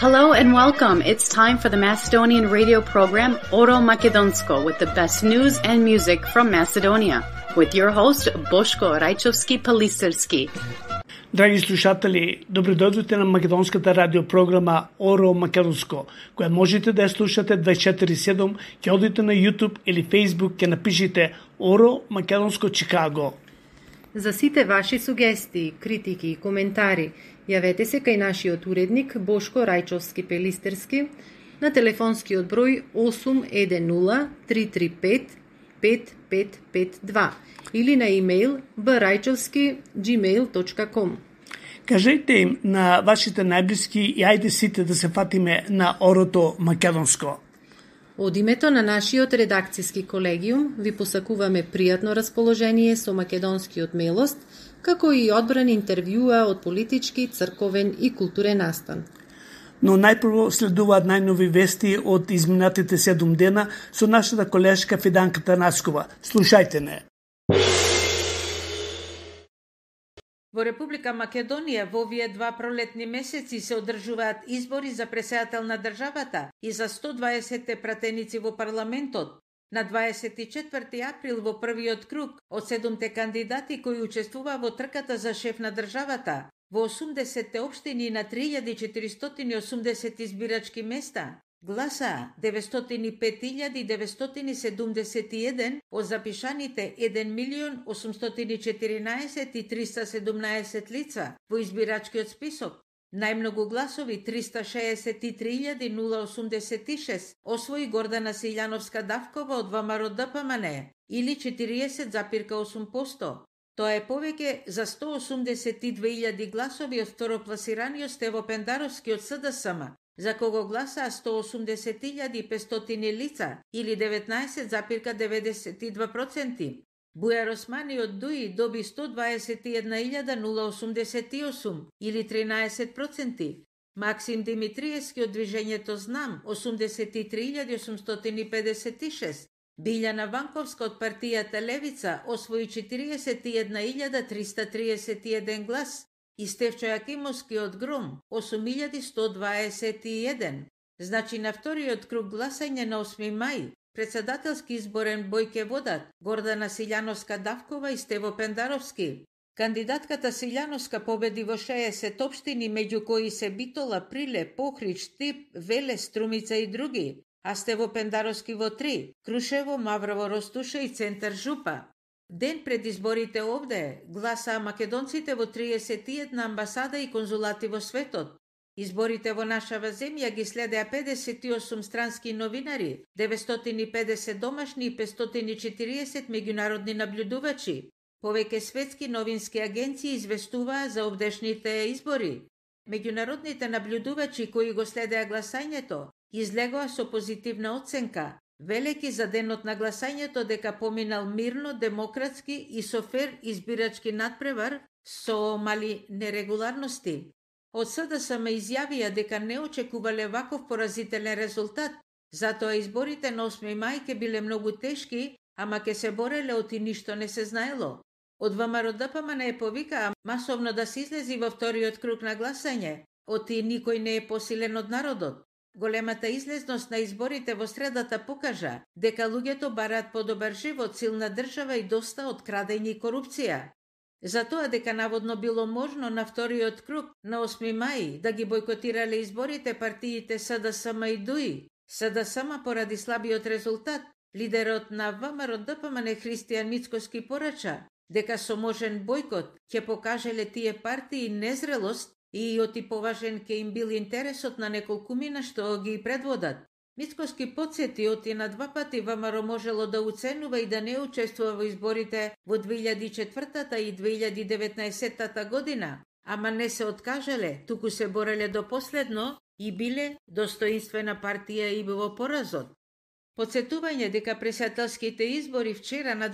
Hello and welcome. It's time for the Macedonian radio program Oro Makedonsko with the best news and music from Macedonia with your host Boško Rajčovski-Palisterski. Драги слушатели, добродојдовте на македонската радиопрограма Оро Македонско, која можете да ја слушате 24/7, ќе одите на YouTube или Facebook, ќе напишите Оро Македонско Чикаго. За сите ваши сугестии, критики и коментари, јавете се кај нашиот уредник Бошко Рајчовски-Пелистерски на телефонскиот број 810 335 5552 или на имейл braјчовски@gmail.com. Кажете им на вашите најблиски и ајде сите да се фатиме на Орото Македонско. Од името на нашиот редакцијски колегиум ви посакуваме пријатно расположение со македонскиот милост, како и одбран интервјуа од политички, црковен и културен настан. Но најпрво следуваат најнови вести од изминатите 7 дена со нашата колешка Фиданка Танаскова. Слушајте не. Во Република Македонија во овие два пролетни месеци се одржуваат избори за председател на државата и за 120 пратеници во парламентот. На 24 април во првиот круг од 7 кандидати кои учествуваа во трката за шеф на државата, во 80 општини на 3480 избирачки места, гласаа 905.971 од запишаните 1.814.317 лица во избирачкиот список. Најмногу гласови 363.086 освои Гордана Силјановска-Давкова од ВМРО ДПМН или 40,8%. Тоа е повеќе за 182.000 гласови од второпласираниот Стево Пендаровски од СДСМ, за кого гласаа 180.500 лица или 19,92%. Бујар Османи од ДУИ доби 121.088 или 13%. Максим Димитриевски од Движењето Знам 83.856. Билјана Ванковска од партијата Левица освои 41.331 глас и Стефчо Јакимовски од Гром 8.121. Значи на вториот круг гласање на 8 мај, председателски изборен Бојке Водат, Гордана Силјановска-Давкова и Стево Пендаровски. Кандидатката Силјановска победи во 60 општини, меѓу кои се Битола, Приле, Похрич, Тип, Велес, Струмица и други, а Стево Пендаровски во 3, Крушево, Маврово, Ростуша и Центар Жупа. Ден пред изборите овде гласаа македонците во 31 амбасада и конзулати во светот. Изборите во нашава земја ги следеа 58 странски новинари, 950 домашни и 540 меѓународни наблюдувачи. Повеќе светски новински агенции известуваа за овдешните избори. Меѓународните наблюдувачи кои го следеа гласањето излегоа со позитивна оценка, велеки за денот на гласањето дека поминал мирно, демократски и со фер избирачки надпревар со мали нерегуларности. Од СДСМ изјавија дека не очекувале ваков поразителен резултат, затоа изборите на 8 мај ќе биле многу тешки, ама ќе се бореле оти ништо не се знаело. Од ВМРО ДПМН повика масовно да се излези во вториот круг на гласање, оти никој не е посилен од народот. Големата излезност на изборите во средата покажа дека луѓето бараат подобар живот, силна држава и доста од крадење и корупција. Затоа дека наводно било можно на вториот круг на 8 мај да ги бојкотирале изборите партиите СДСМ и ДУИ. СДСМ поради слабиот резултат, лидерот на ВМРО ДПМН Христијан Мицкоски порача дека со можен бојкот ќе покажеле тие партии незрелост и оти поважен ке им бил интересот на неколкумина што ги предводат. Мицкоски подсети оти на два пати ВМРО можело да уценува и да не учествува во изборите во 2004 и 2019 година, ама не се откажале, туку се бореле до последно и биле достоинствена партија и во поразот. Подсетување дека председателските избори вчера на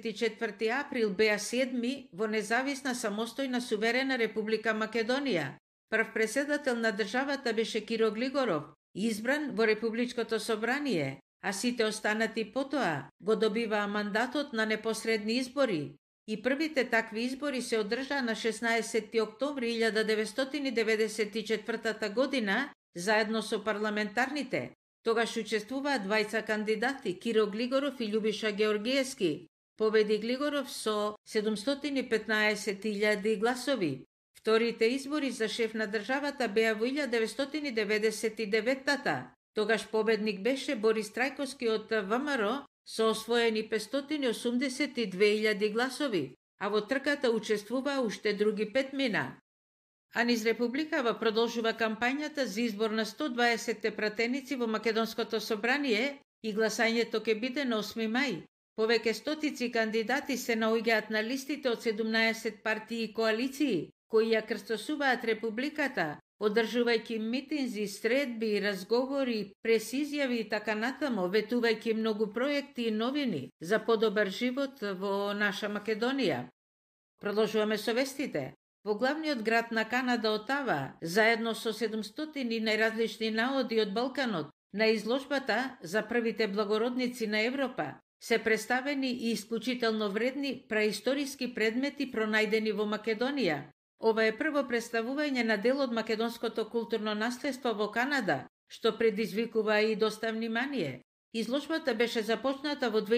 24 април беа 7 во независна самостојна суверена Република Македонија. Прв председател на државата беше Киро Глигоров, избран во Републичкото собрание, а сите останати потоа го добиваа мандатот на непосредни избори. И првите такви избори се одржаа на 16 октомври 1994 година заедно со парламентарните. Тогаш учествуваат двајца кандидати, Киро Глигоров и Љубиша Георгиевски. Победи Глигоров со 715.000 гласови. Вторите избори за шеф на државата беа во 1999-та. Тогаш победник беше Борис Трајковски од ВМРО со освоени 582.000 гласови, а во трката учествува уште други 5 мина. А низ Републикава продолжува кампањата за избор на 120 пратеници во Македонското собрание и гласањето ќе биде на 8 мај. Повеќе стотици кандидати се наоѓаат на листите од 17 партии и коалиции, кои ја крстосуваат Републиката, одржувајќи митинзи, средби, разговори, пресизјави и така натамо, ветувајќи многу проекти и новини за подобар живот во наша Македонија. Продолжуваме со вестите. Во главниот град на Канада, Отава, заедно со 700 најразлични наоди од Балканот, на изложбата за првите благородници на Европа, се представени и исклучително вредни праисториски предмети пронајдени во Македонија. Ова е прво представување на дел од македонското културно наследство во Канада, што предизвикува и доста внимание. Изложбата беше започната во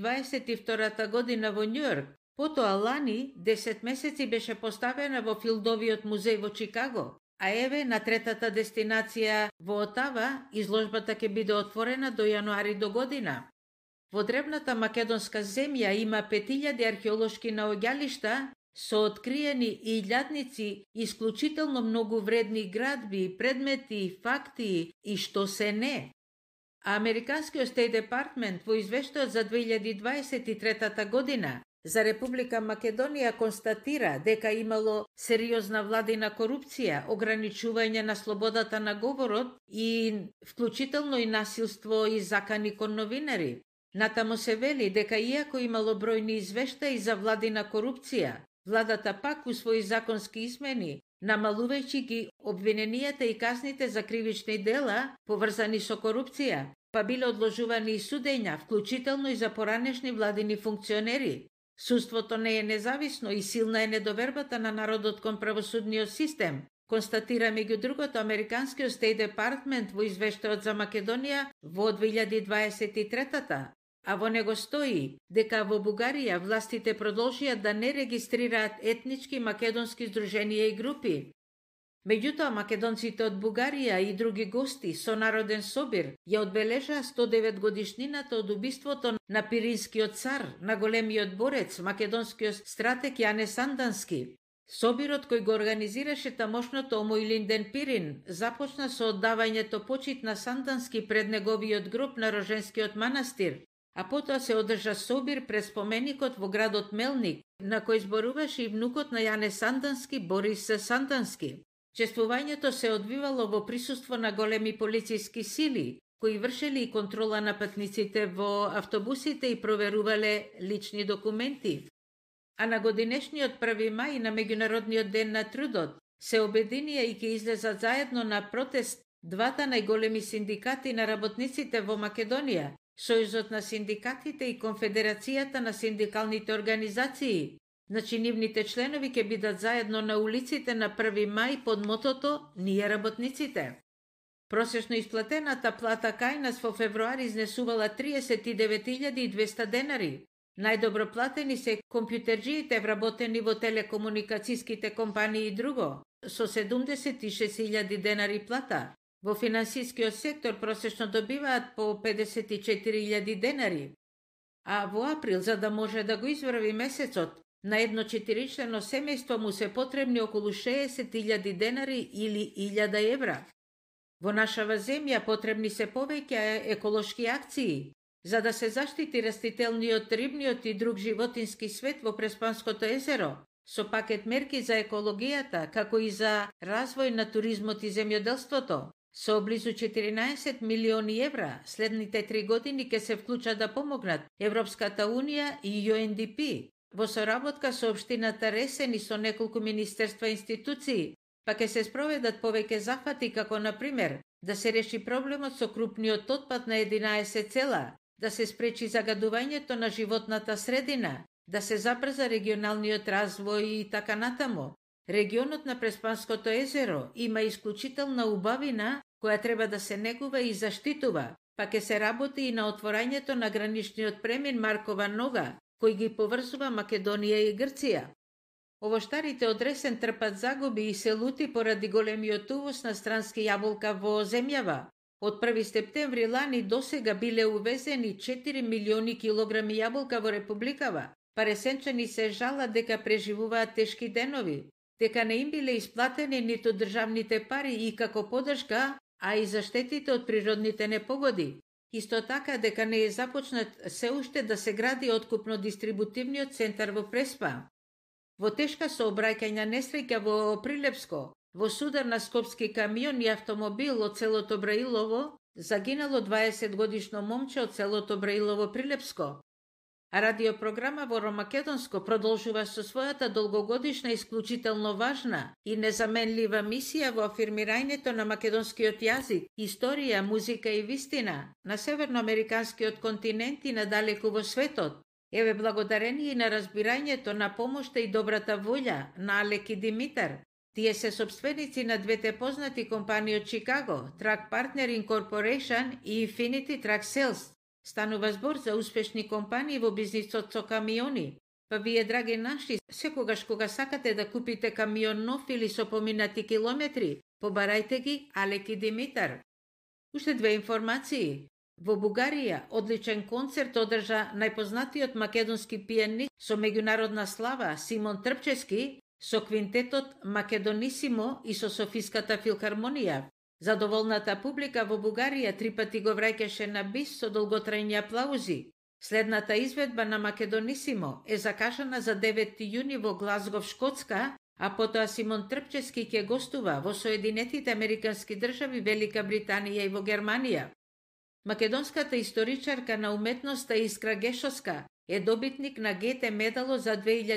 2022 година во Њујорк. Потоа лани 10 месеци беше поставена во Филдовиот музеј во Чикаго, а еве на третата дестинација во Отава изложбата ќе биде отворена до јануари до година. Во древната македонска земја има 5000 археолошки наоѓалишта со откриени илјадници исклучително многу вредни градби, предмети, факти и што се не. А Американскиот Стейт Департмент во извештајот за 2023 година за Република Македонија констатира дека имало сериозна владина корупција, ограничување на слободата на говорот и вклучително и насилство и закани кон новинари. Натамо се вели дека иако имало бројни извештаи за владина корупција, владата пак усвои законски измени, намалувајќи ги обвиненијата и казните за кривични дела поврзани со корупција, па биле одложувани и судења, вклучително и за поранешни владини функционери. Судството не е независно и силна е недовербата на народот кон правосудниот систем, констатира меѓу другото Американскиот Стейт Департмент во извештајот за Македонија во 2023-та. А во него стои дека во Бугарија властите продолжиат да не регистрираат етнички македонски здруженија и групи. Меѓутоа, македонците од Бугарија и други гости со народен собир ја одбележаа 109 годишнината од убиството на Пиринскиот цар, на големиот борец, македонскиот стратег Јане Сандански. Собирот кој го организираше тамошното Омоилинден Пирин започна со оддавањето почит на Сандански пред неговиот гроб на Роженскиот манастир, а потоа се одржа собир пред споменикот во градот Мелник, на кој зборуваше и внукот на Јане Сандански, Борис Сандански. Чествувањето се одвивало во присуство на големи полициски сили, кои вршели и контрола на патниците во автобусите и проверувале лични документи. А на годинешниот 1 мај на Меѓународниот ден на трудот се обединија и ќе излезат заедно на протест двата најголеми синдикати на работниците во Македонија, Сојузот на синдикатите и Конфедерацијата на синдикалните организации. Значи, нивните членови ќе бидат заедно на улиците на 1 мај под мотото «Ние работниците». Просечно исплатената плата кај нас во февруари изнесувала 39.200 денари. Најдобро платени се компјутерџиите вработени во телекомуникацијските компании и друго, со 76.000 денари плата. Во финансискиот сектор просечно добиваат по 54.000 денари. А во април, за да може да го изврви месецот, на едно 4-члено семејство му се потребни околу 60.000 денари или 1.000 евра. Во нашава земја потребни се повеќе еколошки акции, за да се заштити растителниот, рибниот и друг животински свет во Преспанското езеро, со пакет мерки за екологијата, како и за развој на туризмот и земјоделството. Со близу 14 милиони евра, следните 3 години ќе се вклучат да помогнат Европската Унија и UNDP, во соработка со општината Ресен и со неколку министерства и институции, па ќе се спроведат повеќе зафати, како на пример да се реши проблемот со крупниот отпад на 11 села, да се спречи загадувањето на животната средина, да се забрза регионалниот развој и така натамо. Регионот на Преспанското езеро има исклучителна убавина која треба да се негува и заштитува, па ќе се работи и на отворањето на граничниот премин Маркова нога, кој ги поврзува Македонија и Грција. Овоштарите од Ресен трпат загуби и се лути поради големиот увоз на странски јаболка во земјава. Од 1 септември лани досега биле увезени 4 милиони килограми јаболка во републикава, па ресенчани се жалат дека преживуваат тешки денови, дека не им биле исплатени ниту државните пари и како поддршка, а и за штетите од природните непогоди. Исто така дека не е започнат се уште да се гради откупно-дистрибутивниот центар во Преспа. Во тешка сообраќајна несреќа во Прилепско, во судар на скопски камион и автомобил од селото Браилово, загинало 20-годишно момче од селото Браилово Прилепско. А радиопрограма во Ромакедонско продолжува со својата долгогодишна, исклучително важна и незаменлива мисија во афирмирањето на македонскиот јазик, историја, музика и вистина на северноамериканскиот континент и надалеку во светот. Еве благодарение и на разбирањето, на помошта и добрата волја на Алек и Димитар. Тие се собственици на двете познати компании од Чикаго, Track Partner Incorporation и Infinity Track Sales. Станува збор за успешни компании во бизнисот со камиони. Па вие, драги наши, секогаш кога сакате да купите камион нов или со поминати километри, побарајте ги Алек и Димитар. Уште две информации. Во Бугарија одличен концерт одржа најпознатиот македонски пианист со меѓународна слава Симон Трпчевски со квинтетот Македонисимо и со Софиската филхармонија. Задоволната публика во Бугарија 3 пати го враќаше на бис со долготрајни аплаузи. Следната изведба на Македонисимо е закажана за 9 јуни во Глазгов, Шкотска, а потоа Симон Трпчевски ќе гостува во Соединетите Американски држави, Велика Британија и во Германија. Македонската историчарка на уметноста Искра Гешовска е добитник на ГТ медало за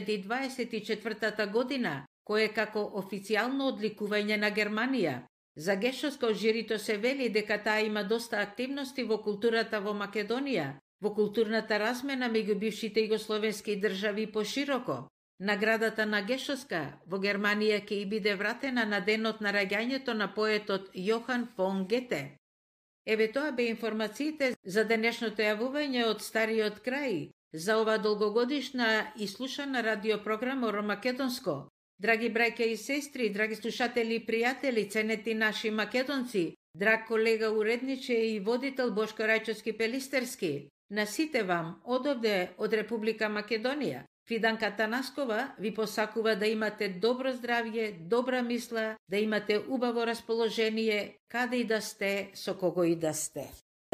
2024 година, кој е како официјално одликување на Германија. За Гешовска од жирито се вели дека таа има доста активности во културата во Македонија, во културната размена меѓу бившите југословенски држави пошироко. Наградата на Гешовска во Германија ќе и биде вратена на денот на раѓањето на поетот Јохан фон Гете. Еве тоа бе информациите за денешното јавување од Стариот крај, за ова долгогодишна и слушана радиопрограма Ромакедонско. Драги браќа и сестри, драги слушатели и пријатели, ценети наши македонци, драг колега уредниче и водител Бошко Рајчовски Пелистерски, на сите вам одовде од Република Македонија, Фиданка Танаскова ви посакува да имате добро здравје, добра мисла, да имате убаво расположение, каде и да сте, со кого и да сте.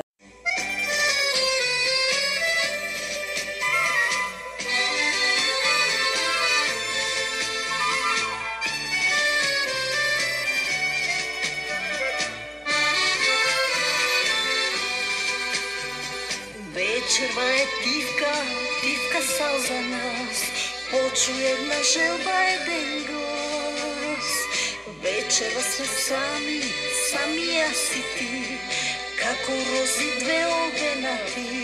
Вечерва е тивка, тивка сал за нас, почу една желба, еден глас. Вечерва сме сами, сами јас и ти, како рози две обенати.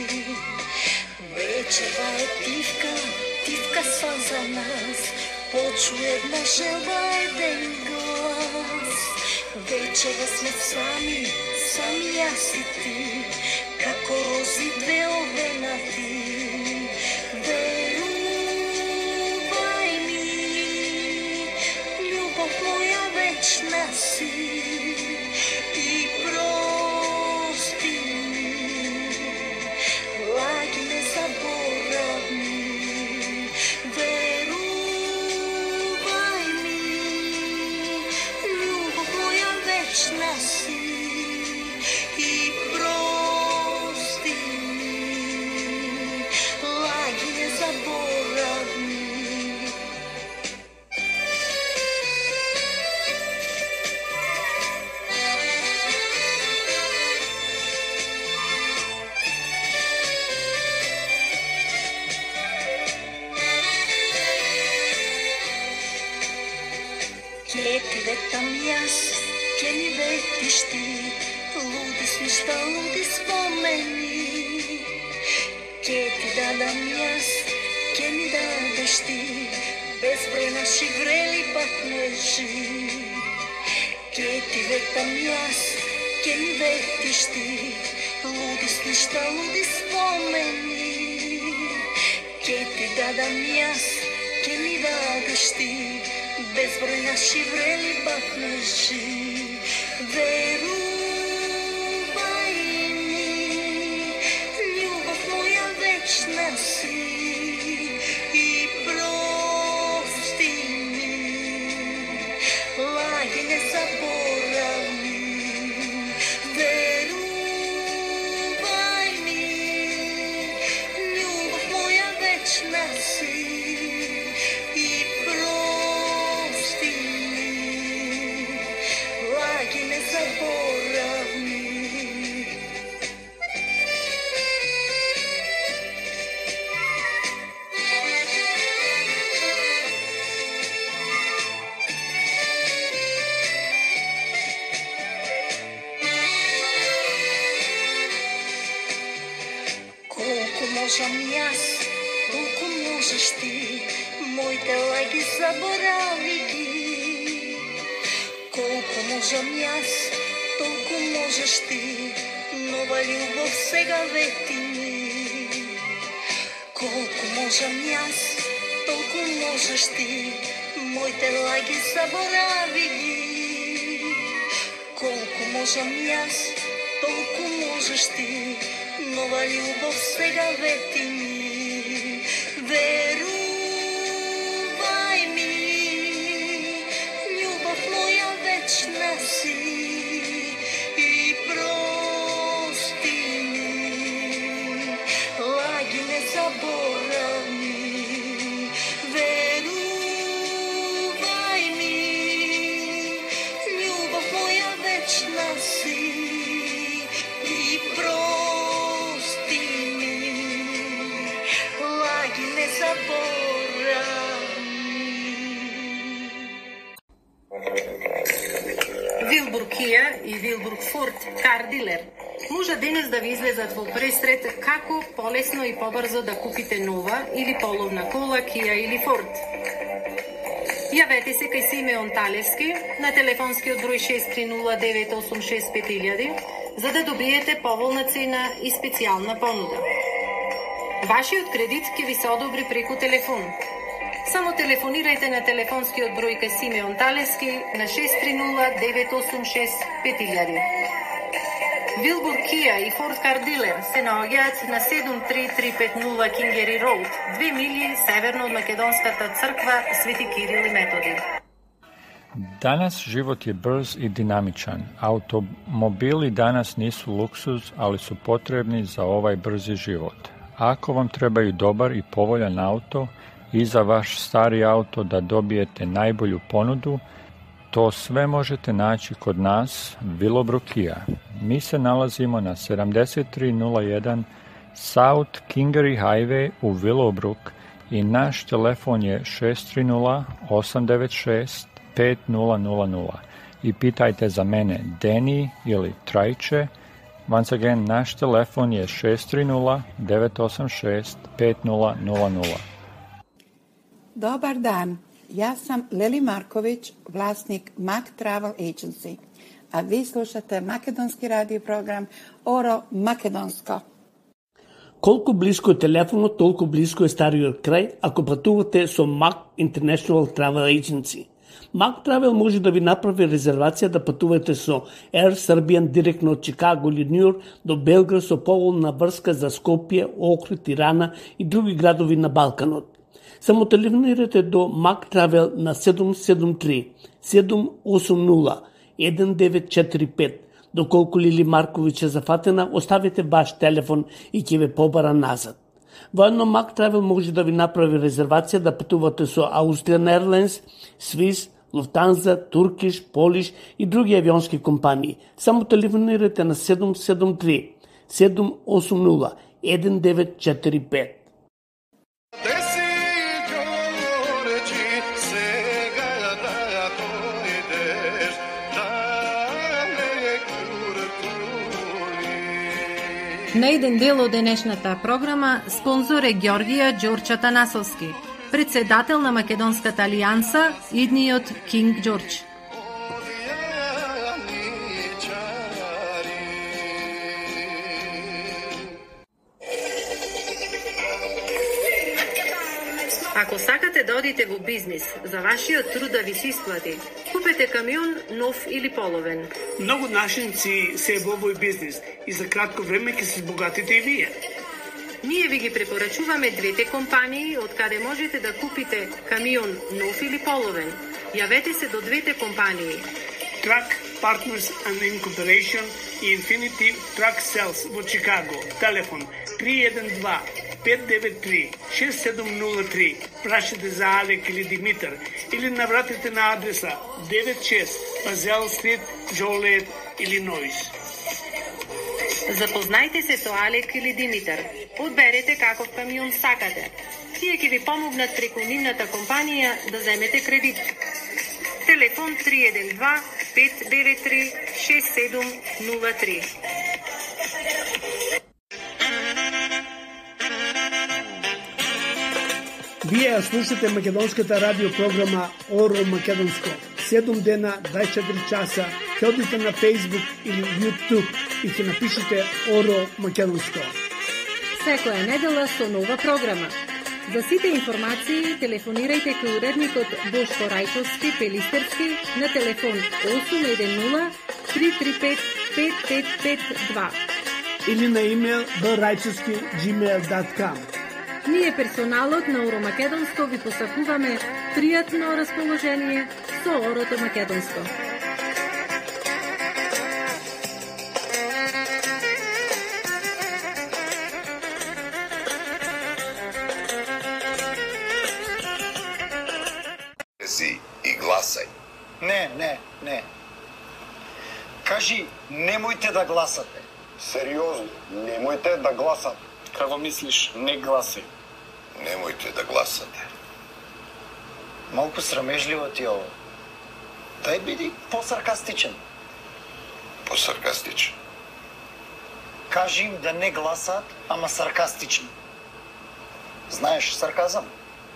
Вечерва е тивка, тивка сал за нас, почу една желба, еден глас. Вечерва сме сами, сами јас и ти, како рози две обенати. Верувај ми, љубов моја вечна си, и прости ми, лаги не заборавни. Верувај ми, љубов моја вечна си, и прости ми, лаги не заборавни. Ке ти ветам јас, ке ни ветиш ти, луди свишта, луди спомени. Ке ти дадам јас, ке ми дадеш ти, безброј наши врели патнежи. Ке ти ветам јас, ке ми ветиш ти, луди снища, луди спомени. Ке ти дадам јас, ке ми дадеш ти, безброј наши врели бакнежи. Верувај ми, љубов моја вечна си, и прости ми, лаги не заборавни. Верувај ми, љубов моја вечна си, и прости ми, лаги не заборавни. Колку можам јас, толку можеш ти, моите лаги заборави ги. Колку можам јас, толку можеш ти, нова љубов сега вети ми. Колку можам јас, толку можеш ти, моите лаги заборави ги. Колку можам јас, толку можеш ти, нова љубов сега вети ми. Верувај ми, љубов моја вечна си, и прости ми, лаги не заборавни. Верувај ми, љубов моја вечна си, и прости ми, лаги не заборавни. Вилбург Кија и Вилбург Форд Кар дилер може денес да ви излезат во пресред како полесно и побрзо да купите нова или половна кола Кија или Форд. Јавете се кај Симеон Талевски на телефонскиот број 630-986-5000 за да добиете поволна цена и специјална понуда. Вашиот кредит ќе ви се одобри преку телефон. Само телефонирајте на телефонскиот број кај Симеон Талевски на 630-986-5000. Вилбург Кија и Форд Кар дилер се наоѓаат на 73350 Кингери Роуд, 2 милји северно од Македонската црква Свети Кирил и Методи. Danas život je brz i dinamičan. Automobili danas nisu luksuz, ali su potrebni za ovaj brzi život. Ako vam trebaju dobar i povoljan auto i za vaš stari auto da dobijete najbolju ponudu, to sve možete naći kod nas, Willowbrook Kia. Mi se nalazimo na 7301 South Kingery Highway u Willowbrook i naš telefon je 630-896-5000 i pitajte za mene Deni ili Trajče. Once again, naš telefon je 630-986-5000. Dobar dan, ja sam Leli Marković, vlasnik Mac Travel Agency, a vi slušate makedonski radio program Oro Makedonsko. Колку близко е телефонот, толку близко е стариот крај ако патувате со Mac International Travel Agency. Mac Travel може да ви направи резервација да патувате со Air Serbian директно од Чикаго или Њујорк до Белград со поволна врска за Скопје, Охрид, Тирана и други градови на Балканот. Само телефонирате до Mac Travel на 773-780-1945. Доколку Лили Марковиќ е зафатена, оставите ваш телефон и ќе ве побара назад. Воедно Mac Travel може да ви направи резервација да патувате со Austrian Airlines, Swiss, Lufthansa, Turkish, Polish и други авионски компании. Само телефонирате на 773-780-1945. На еден дел од денешната програма спонзор е Ѓорѓија Ѓорџ Атанасовски, председател на Македонската алијанса, идниот Кинг Ѓорџ. Ако сакате да одите во бизнис, за вашиот труд да ви се исплати, купете камион нов или половен. Многу нашинци се во овој бизнис и за кратко време ќе се збогатите и вие. Ние ви ги препорачуваме двете компании од каде можете да купите камион нов или половен. Јавете се до двете компании. Truck Partners and Incorporation и Infinity Truck Sales во Чикаго. Телефон 312-593-6703. Прашете за Алек или Димитар или навратете на адреса 96 Пазел Стрит, Джолиет, Илинойс. Запознајте се со Алек или Димитар. Одберете каков камион сакате. Тие ќе ви помогнат преку нивната компанија да земете кредит. Телефон 312-593-6703. Вие ја слушате македонската радио програма Оро Македонско. 7 дена, 24 часа, ќе одите на Facebook или YouTube и ќе напишете Оро Македонско. Секоја недела со нова програма. За сите информации телефонирајте кај уредникот Бошко Рајчовски Пелистерски на телефон 810 335 5552 или на имейл braichovski@gmail.com. Ние персоналот на Оро Македонско ви посакуваме пријатно расположение со Орото Македонско. И гласај. Не. Кажи, немојте да гласате. Сериозно, немојте да гласате. Како мислиш, не гласај. Немојте да гласате. Малку срамежливо ти ово. Дај биди посаркастичен. Посаркастичен. Кажи им да не гласат, ама саркастично. Знаеш сарказам?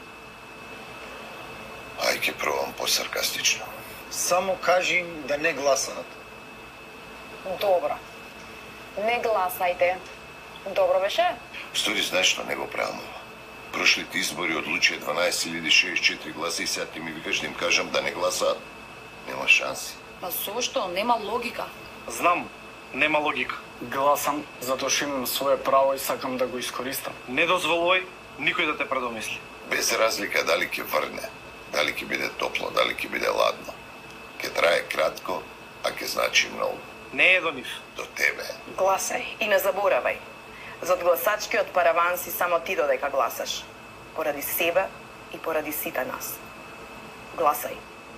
Ај ќе пробам посаркастично. Само кажи им да не гласат. Добро. Не гласајте. Добро беше? Стори, знаеш што не го правам ова? Прошлите избори одлучија 12.064 гласа и сега ти ми викаш да им кажам да не гласаат. Нема шанси. Па зошто? Нема логика. Знам, нема логика. Гласам затоа што имам свое право и сакам да го искористам. Не дозволувај никој да те предомисли. Без разлика дали ќе врне, дали ќе биде топло, дали ќе биде ладно. Ќе трае кратко, а ќе значи многу. Не е до нив. До тебе. Гласај и не заборавај. Зад гласачкиот параван си само ти додека гласаш. Поради себе и поради сите нас. Гласај.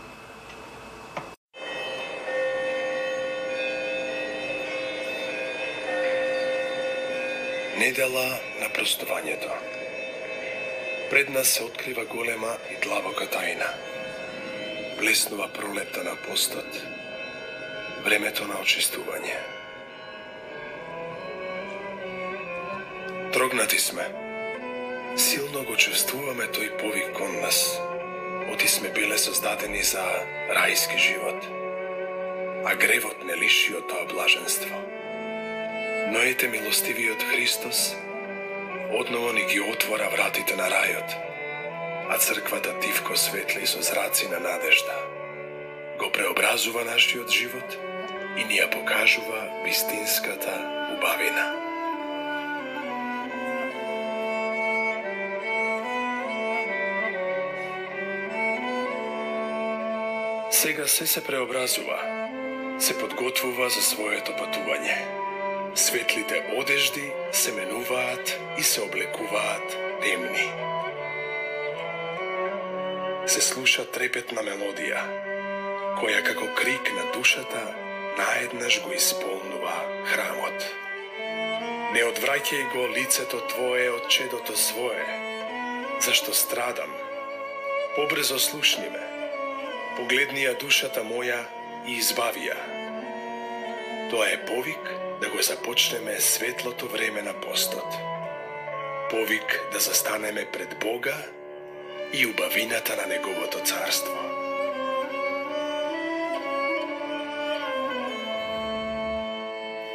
Недела на простувањето. Пред нас се открива голема и длабока тајна. Блеснува пролетта на постот. Времето на очистување. Трогнати сме. Силно го чувствуваме тој повик кон нас. Оти сме биле создадени за рајски живот. А гревот не лиши од тоа блаженство. Но ете милостивиот Христос одново ни ги отвора вратите на рајот, а црквата тивко светли со зраци на надежда. Го преобразува нашиот живот и ни ја покажува вистинската убавина. Сега се преобразува, се подготвува за своето патување. Светлите одежди се менуваат и се облекуваат темни. Се слуша трепетна мелодија, која како крик на душата наеднаш го исполнува храмот. Не одвраќај го лицето твое од чедото свое, зашто страдам. Побрзо слушни ме, погледни ја душата моја и избави ја. Тоа е повик да го започнеме светлото време на постот. Повик да застанеме пред Бога и убавината на Неговото царство.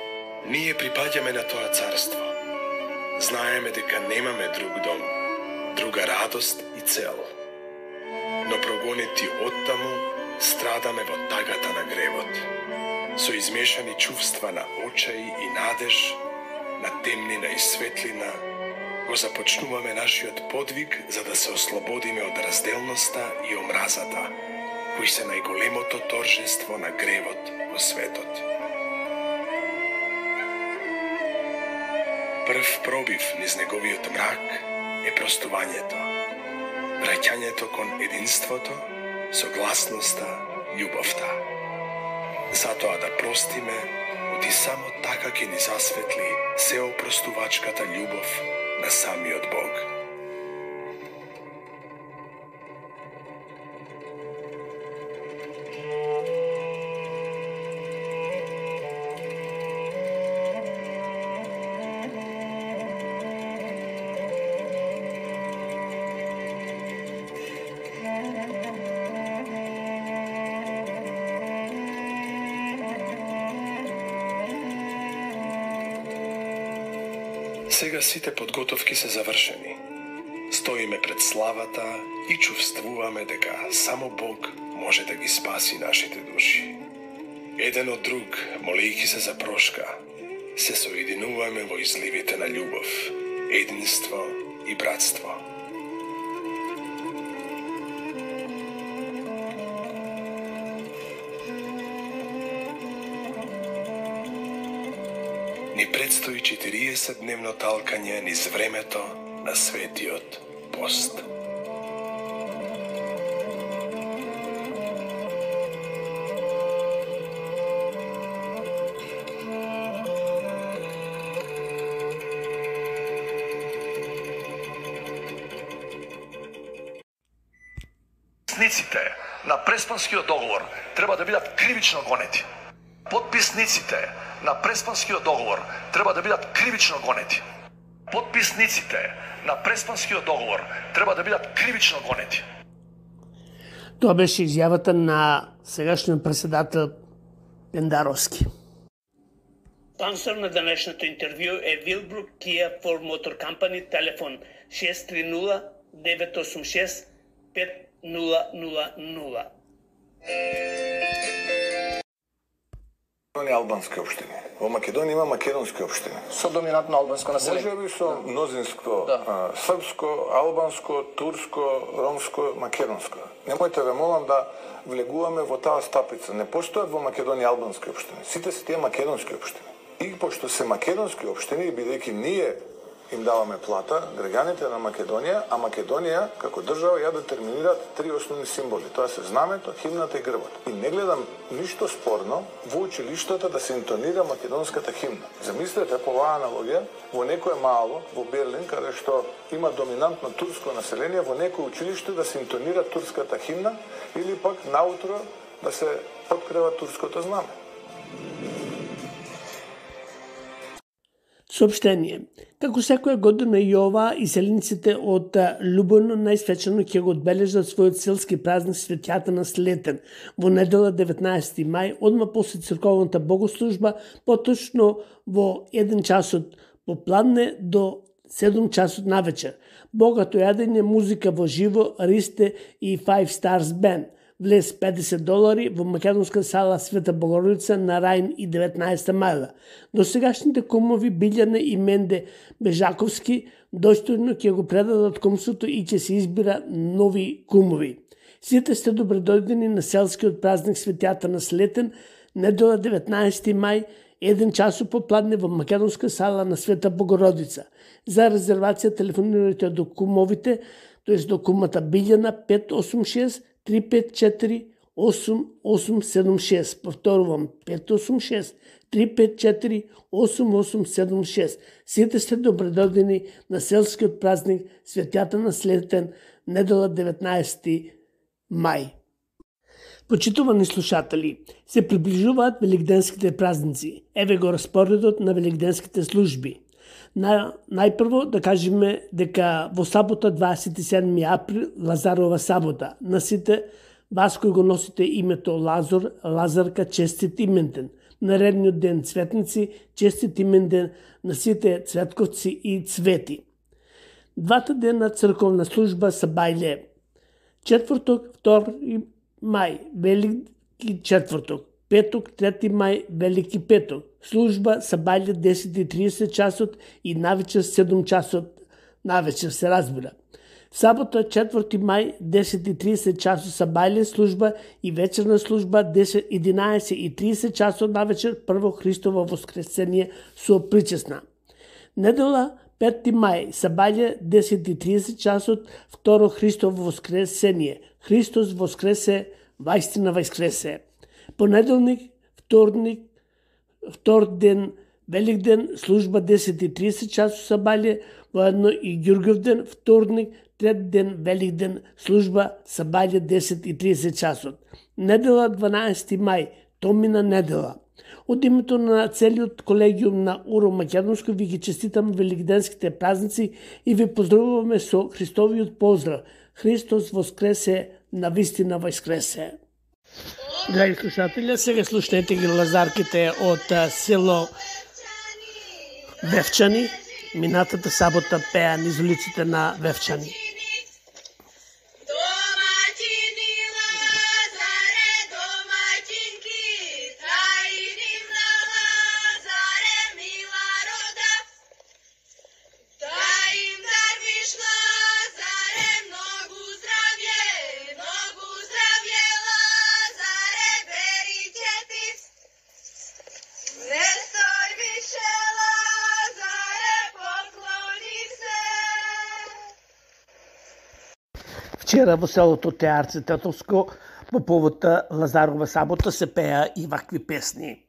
Ние припаѓаме на тоа царство. Знаеме дека немаме друг дом. друга радост и цел. Но прогонети оттаму, страдаме во тагата на гревот. Со измешани чувства на очаи и надеж, на темнина и светлина, го започнуваме нашиот подвиг за да се ослободиме од разделноста и омразата, кои се најголемото торжество на гревот во светот. Прв пробив низ неговиот мрак е простувањето, враќањето кон единството, согласноста, љубовта. Затоа да простиме, оти само така ќе ни засветли сеопростувачката љубов на самиот Бог. Сега сите подготовки се завршени. Стоиме пред славата и чувствуваме дека само Бог може да ги спаси нашите души. Еден од друг, молејќи се за прошка, се соединуваме во изливите на љубов, единство и братство. Ни предстои 40-дневно талкање низ времето на светиот пост. Подписниците на Преспанскиот договор треба да бидат кривично гонети. Подписниците на Преспанскиот договор треба да бидат кривично гонети. Подписниците на Преспанскиот договор треба да бидат кривично гонети. Тоа беше изјавата на сегашниот председател Пендаровски. Спонсор на денешното интервју е Вилбрук Kia Ford Motor Company, телефон 630 986 5000. Албански општини. Во Македонија има македонски општини. Со доминантно албанско население. Може би со мнозинско, српско, албанско, турско, ромско, македонско. Немојте ве молам да влегуваме во таа стапица. Не постојат во Македонија албански општини. Сите се тие македонски општини. И пошто се македонски општини, бидејќи ние им даваме плата, граѓаните на Македонија, а Македонија како држава ја детерминираат три основни символи. Тоа се знамето, химната и грбот. И не гледам ништо спорно во училиштата да се интонира македонската химна. Замислете по оваа аналогија, во некое мало, во Берлин, каде што има доминантно турско население, во некое училиште да се интонира турската химна или пак наутро да се открива турското знаме. Сообштение. Како секоја година и ова, иселениците од Лубоно најсвечено ќе го одбележат својот селски празник Светјата на Слетен во недела 19 мај, одма после црковната богослужба, поточно во 1 часот попладне до 7 часот навечер. Богато јадење, музика во живо, ристе и Five Stars Band. Влез $50 во македонска сала Света Богородица на Рајн и 19 мајла. До сегашните кумови Билјане и Менде Бежаковски достојно ќе го предадат кумството и ќе се избира нови кумови. Сите сте добредојдени на селскиот празник Светјата на Слетен, недела 19 мај, 1 часот попладне во македонска сала на Света Богородица. За резервација телефонирайте до кумовите, тоест до кумата Билјана 586 354 8876. Повторувам, 586 354 8876. Сите сте добредодени на селскиот празник Светјата на Слетен, недела 19 мај. Почитувани слушатели, се приближуваат великденските празници. Еве го распоредот на великденските служби. Најпрво да кажеме дека во сабота 27 април, Лазарова сабота, на сите вас кои го носите името Лазар, Лазарка, честит именден. Наредниот ден Цветници, честит именден на сите цветковци и цвети. Двата дена църковна служба са бајле. Четврток, 2 мај, Велики четврток. Петок, 3 мај, Велики петок. Служба са бајле 10:30 часот и навечер 7 часот. Навечер се разбира. Сабота, 4 мај, 10:30 часот са бајле служба и вечерна служба 11:30 часот навечер, прво Христово воскресение со причесна. Недела, 5 мај, са бајле 10:30 часот, второ Христово воскресение. Христос воскресе, вајстина воскресе. Понеделник, втор ден, Велик ден, служба 10:30 часот са бајле, воедно и Ѓурѓов ден, вторник, трет ден, Велик ден, служба са бајле 10:30 часот. Недела 12 мај, Томина недела. Од името на целиот колегиум на ОРО Македонско ви ги честитам великденските празници и ви поздравуваме со Христовиот поздрав. Христос воскресе, навистина воскресе. Драги слушатели, сега слушнете ги лазарките од село Вевчани. Минатата сабота пеа низ улиците на Вевчани. Вчера во селото Теарце Тетовско по повод Лазарова сабота се пеа и вакви песни.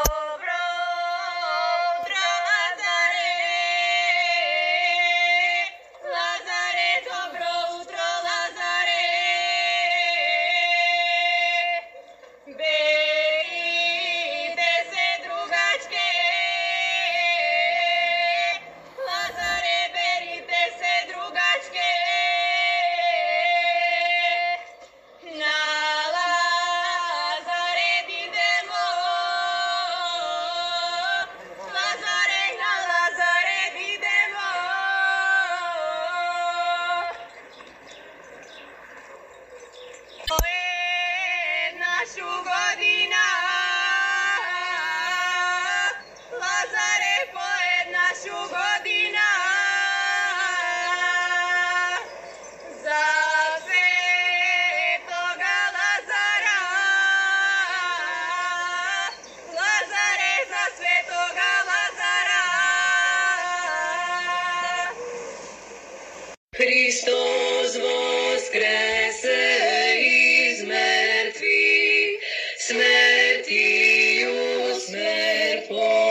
Христос воскресе из мертвих, смертью смерть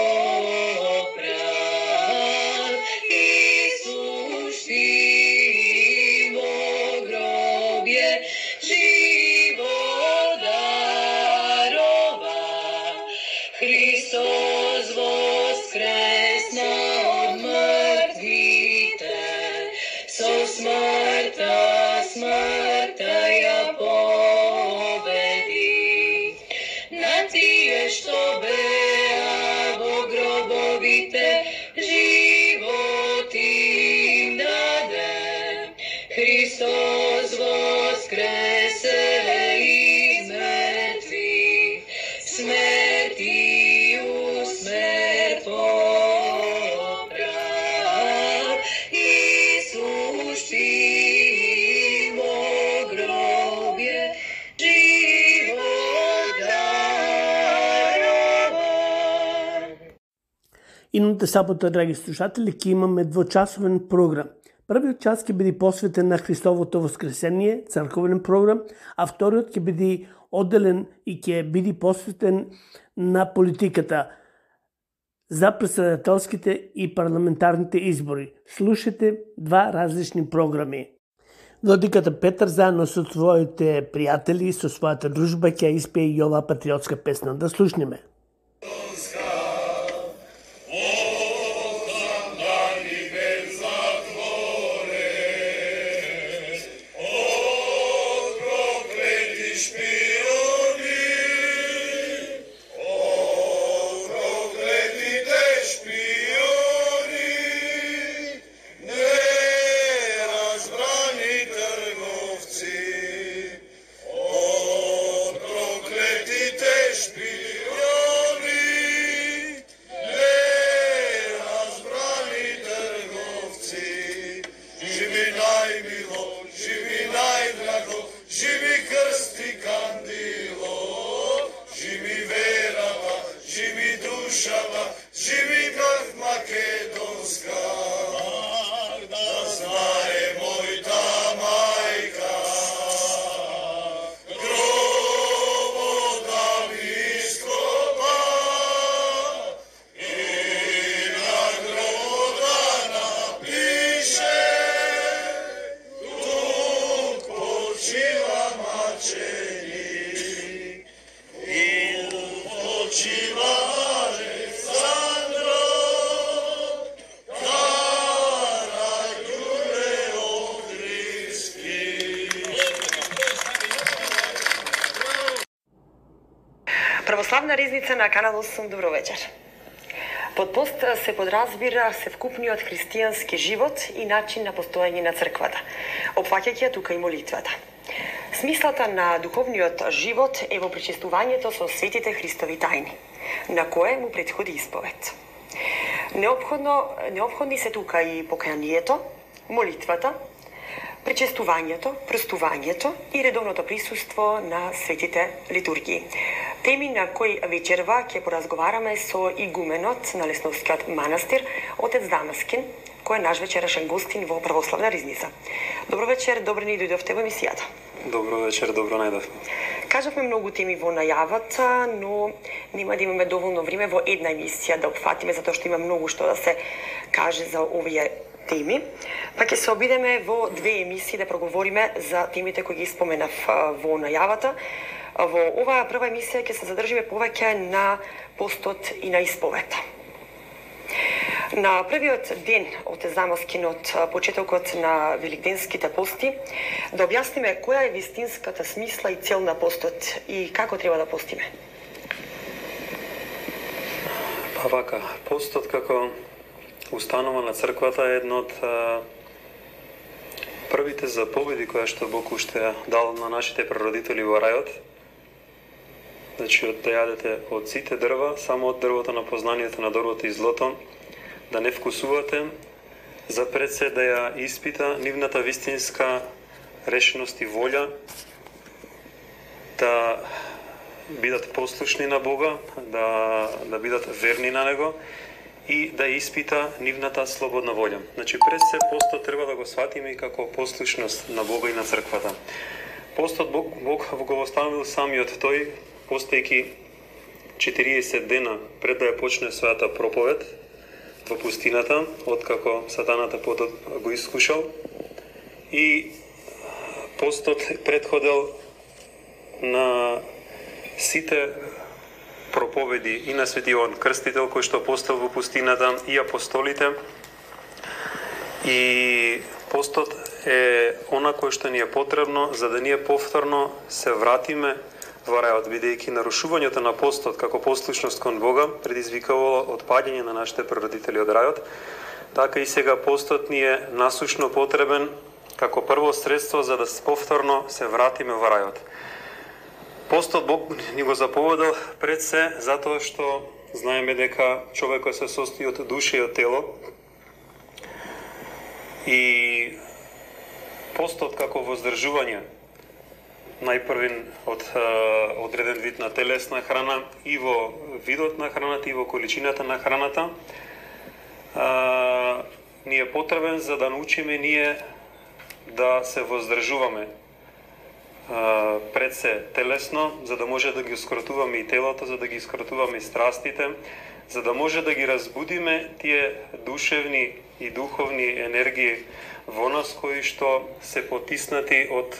поправ. Иисус ти во гробе живот дарова. Христос воскресна од мртвите, со смртта ја победи. На тие што беа во гробовите, живот им даде. Христос воскресе из мртвих, смертью смерть поправ. Иисус ти во гробе живот дарова. Идната сабота, драги слушатели, ќе имаме двочасовен програм. Првиот час ќе биде посветен на Христовото воскресение, црковен програм, а вториот ќе биде одделен и ќе биде посветен на политиката за председателските и парламентарните избори. Слушате два различни програми. Владиката Петар заедно со своите пријатели и со својата дружба ќе испее и ова патриотска песна. Да слушнеме. Не душава, живи как македонска. Да знае мојта мајка, гробот да ми скопа и на гробот да напише, тук почива маченик и почива Александро, Караѓуле Охридски. Православна ризница на Канал 8, добро вечер. Под пост се подразбира севкупниот христијански живот и начин на постоење на црквата, опфаќајќи тука и молитвата. Смислата на духовниот живот е во причестувањето со светите Христови тајни, на кое му претходи исповед. Неопходни се тука и покајанието, молитвата, причестувањето, простувањето и редовното присуство на светите литургии. Теми на кои вечерва ќе поразговараме со игуменот на Лесновскиот манастир, отец Дамаскин, кој е наш вечерашен гостин во Православна ризница. Добро вечер, добро ни дојдовте во емисијата. Добро вечер, добро најдовме. Кажавме многу теми во најавата, но нема да имаме доволно време во една емисија да опфатиме, затоа што има многу што да се каже за овие теми. Па ќе се обидеме во две емисии да проговориме за темите кои ги споменав во најавата. Во оваа прва емисија ќе се задржиме повеќе на постот и на исповета. На првиот ден од Замаскинот, почетокот на великденските пости, да објасниме која е вистинската смисла и цел на постот и како треба да постиме. Па вака, постот како установа на црквата е едно од првите заповеди која што Бог уште дал на нашите прародители во рајот. Значи, да јадете од сите дрва, само од дрвото на познанието на доброто и злото, да не вкусувате, за пред се да ја испита нивната вистинска решеност и волја, да бидат послушни на Бога, да бидат верни на Него и да испита нивната слободна волја. Значи, пред се постот треба да го сватиме и како послушност на Бога и на црквата. Постот Бог го оставил самиот тој, постојќи 40 дена пред да ја почне својата проповед во пустината, откако сатаната потот го искушал, и постот предходел на сите проповеди и на Свети Јован Крстител, кој што постал во пустината, и апостолите. И постот е она кој што ни е потребно за да ние повторно се вратиме во рајот, бидејќи нарушувањето на постот како послушност кон Бога предизвикувало отпаѓање на нашите прародители од рајот, така и сега постот ни е насушно потребен како прво средство за да повторно се вратиме во рајот. Постот Бог ни го заповедал пред се затоа што знаеме дека човекот се состои од душа и од тело, и постот како воздржување најпрвен од одреден вид на телесна храна и во видот на храната и во количината на храната ни е потребен за да научиме ние да се воздржуваме пред се телесно, за да може да ги скротуваме и телото, за да ги скротуваме и страстите, за да може да ги разбудиме тие душевни и духовни енергии во нас кои што се потиснати од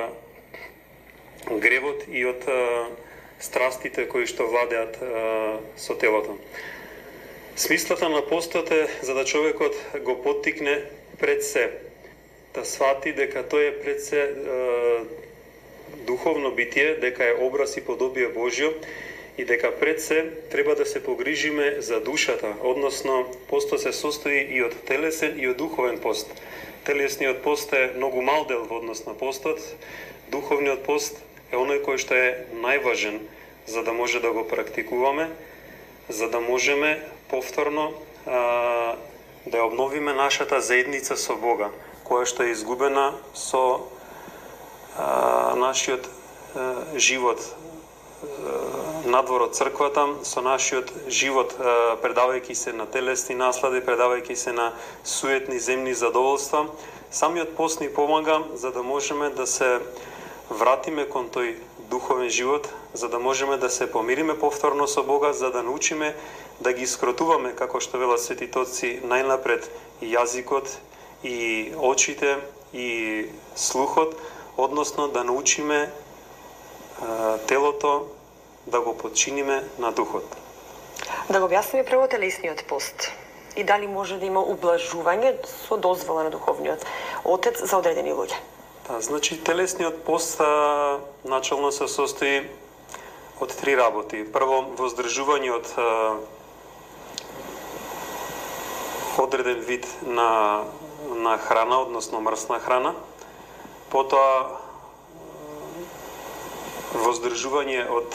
гревот и од страстите кои што владеат со телото. Смислата на постот е за да човекот го поттикне пред се, да свати дека тој е пред се духовно битие, дека е образ и подобие Божјо и дека пред се треба да се погрижиме за душата, односно постот се состои и од телесен и од духовен пост. Телесниот пост е многу мал дел во однос на постот, духовниот пост е оној кој што е најважен за да може да го практикуваме, за да можеме повторно да ја обновиме нашата заедница со Бога, која што е изгубена со нашиот живот надвор од црквата, со нашиот живот, предавајќи се на телесни наслади, предавајќи се на суетни земни задоволства. Самиот пост ни помага за да можеме да се вратиме кон тој духовен живот, за да можеме да се помириме повторно со Бога, за да научиме да ги скротуваме, како што велат светитоци, најнапред и јазикот, и очите, и слухот, односно да научиме телото да го подчиниме на духот. Да го објасниме прво телесниот пост и дали може да има ублажување со дозвола на духовниот отец за одредени луѓе. Да, значи телесниот пост начално се состои од три работи. Прво, воздржување од одреден вид на храна, односно мрсна храна. Потоа воздржување од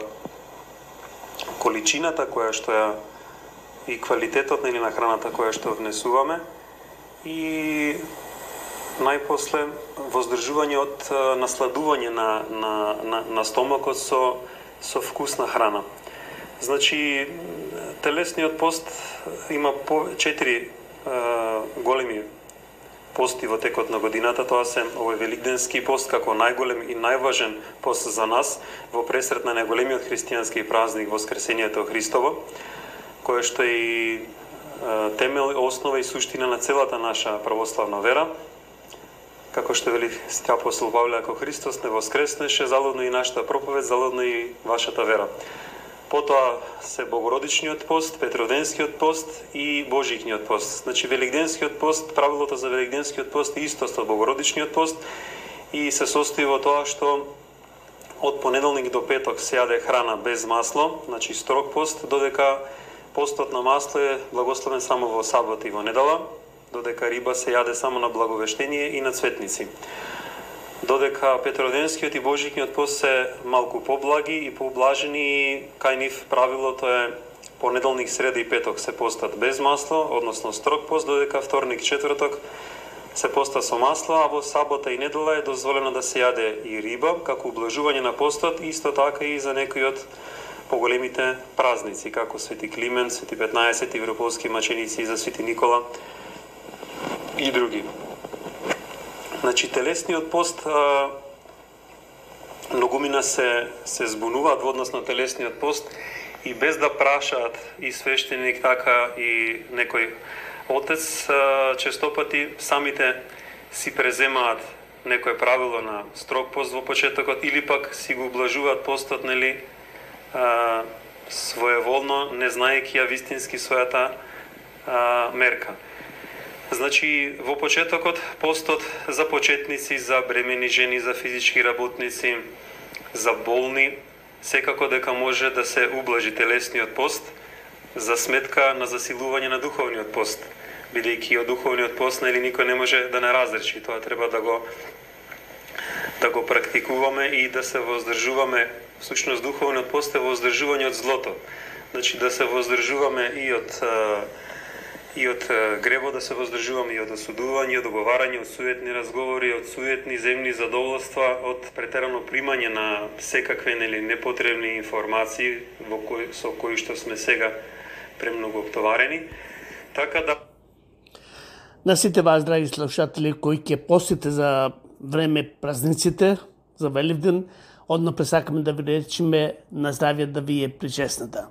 количината која што ја и квалитетот на храната која што внесуваме и најпосле воздржување од насладување на стомакот со вкусна храна. Значи телесниот пост има по 4 големи пости во текот на годината. Тоа се овој великденски пост како најголем и најважен пост за нас во пресрет на најголемиот христијански празник Воскресението Христово, кое што е и темел, основа и суштина на целата наша православна вера. Како што вели свети апостол Павле, ако Христос не воскреснеше, залудно и нашата проповед, залудно и вашата вера. Потоа се Богородичниот пост, Петроденскиот пост и Божикниот пост. Значи Великденскиот пост, правилото за Великденскиот пост е исто со Богородичниот пост и се состои во тоа што од понеделник до петок се јаде храна без масло, значи строг пост, додека постот на масло е благословен само во сабот и во недела, додека риба се јаде само на благовештение и на цветници. Додека Петроденскиот и Божикниот пост се малку поблаги и поблажени и кај нив правилото е понеделник, среда и петок се постат без масло, односно строг пост, додека вторник, четврток се поста со масло, а во сабота и недела е дозволено да се јаде и риба, како ублажување на постот, исто така и за некои од поголемите празници, како Свети Климент, Свети 15, Европолски маченици и за Свети Никола и други. Значи, телесниот пост, многумина се збунуваат во однос на телесниот пост и без да прашаат и свештеник, така и некој отец, честопати самите си преземаат некој правило на строг пост во почетокот или пак си го ублажуваат постот, нели, своеволно, не знаејќи ја вистински својата мерка. Значи, во почетокот, постот за почетници, за бремени жени, за физички работници, за болни, секако дека може да се ублажи телесниот пост за сметка на засилување на духовниот пост. Бидејќи од духовниот пост нели никој не може да не разреши, тоа треба да го практикуваме и да се воздржуваме. Всушност духовниот пост е воздржување од злото. Значи да се воздржуваме и од гребо, да се воздржуваме и од осудување, од договарање, од суетни разговори, од суетни земни задоволства, од претерано примање на секакви непотребни информации со кои што сме сега премногу оптоварени. Така да на сите вас, драги слушатели, кои ќе посите за време празниците, за Великден, одно пресакаме да ви речеме на здравје, да ви е причесната.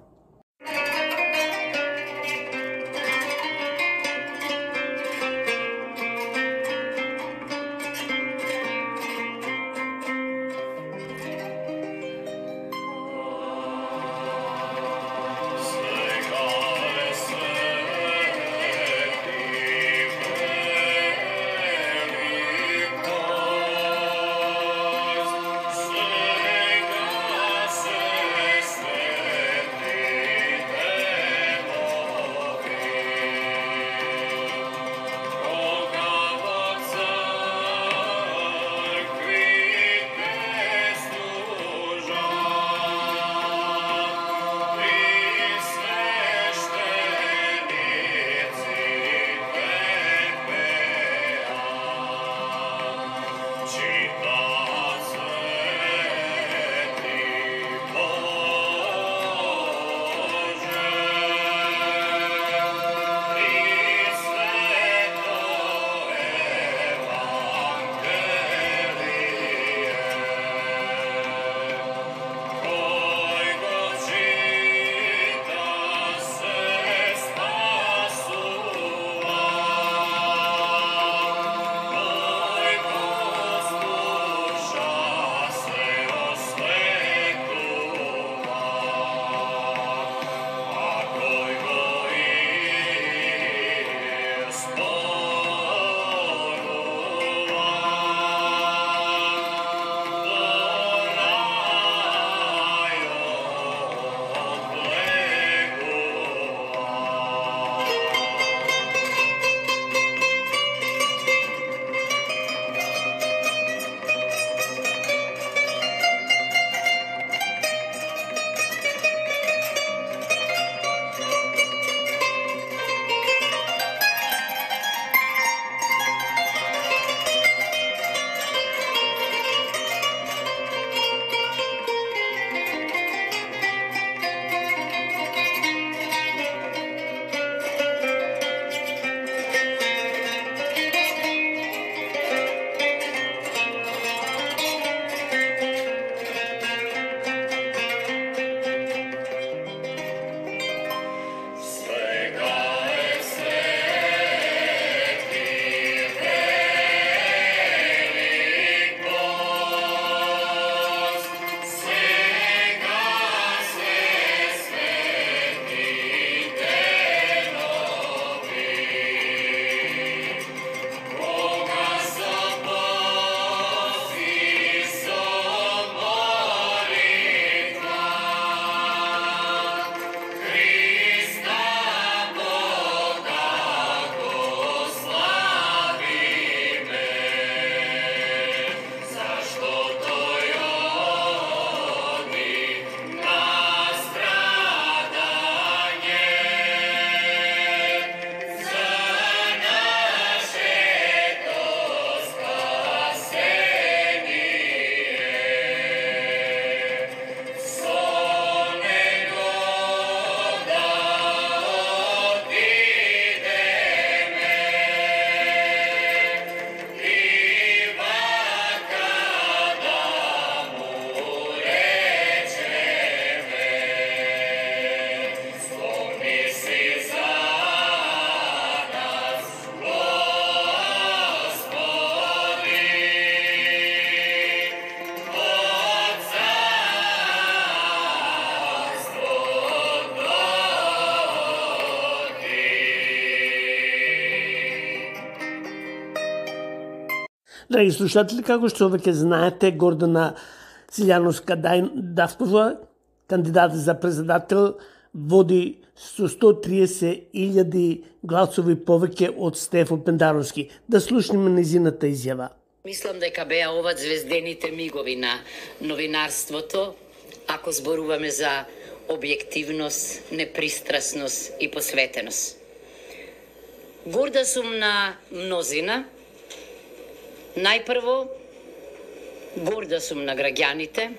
Драги слушатели, како што веќе знаете, Гордана Силјановска-Давкова, кандидат за председател, води со 130.000 гласови повеќе од Стефо Пендаровски. Да слушнеме незината изјава. Мислам дека беа ова звездените мигови на новинарството, ако зборуваме за објективност, непристрасност и посветеност. Горда сум на мнозина. Најпрво, горда сум на граѓаните,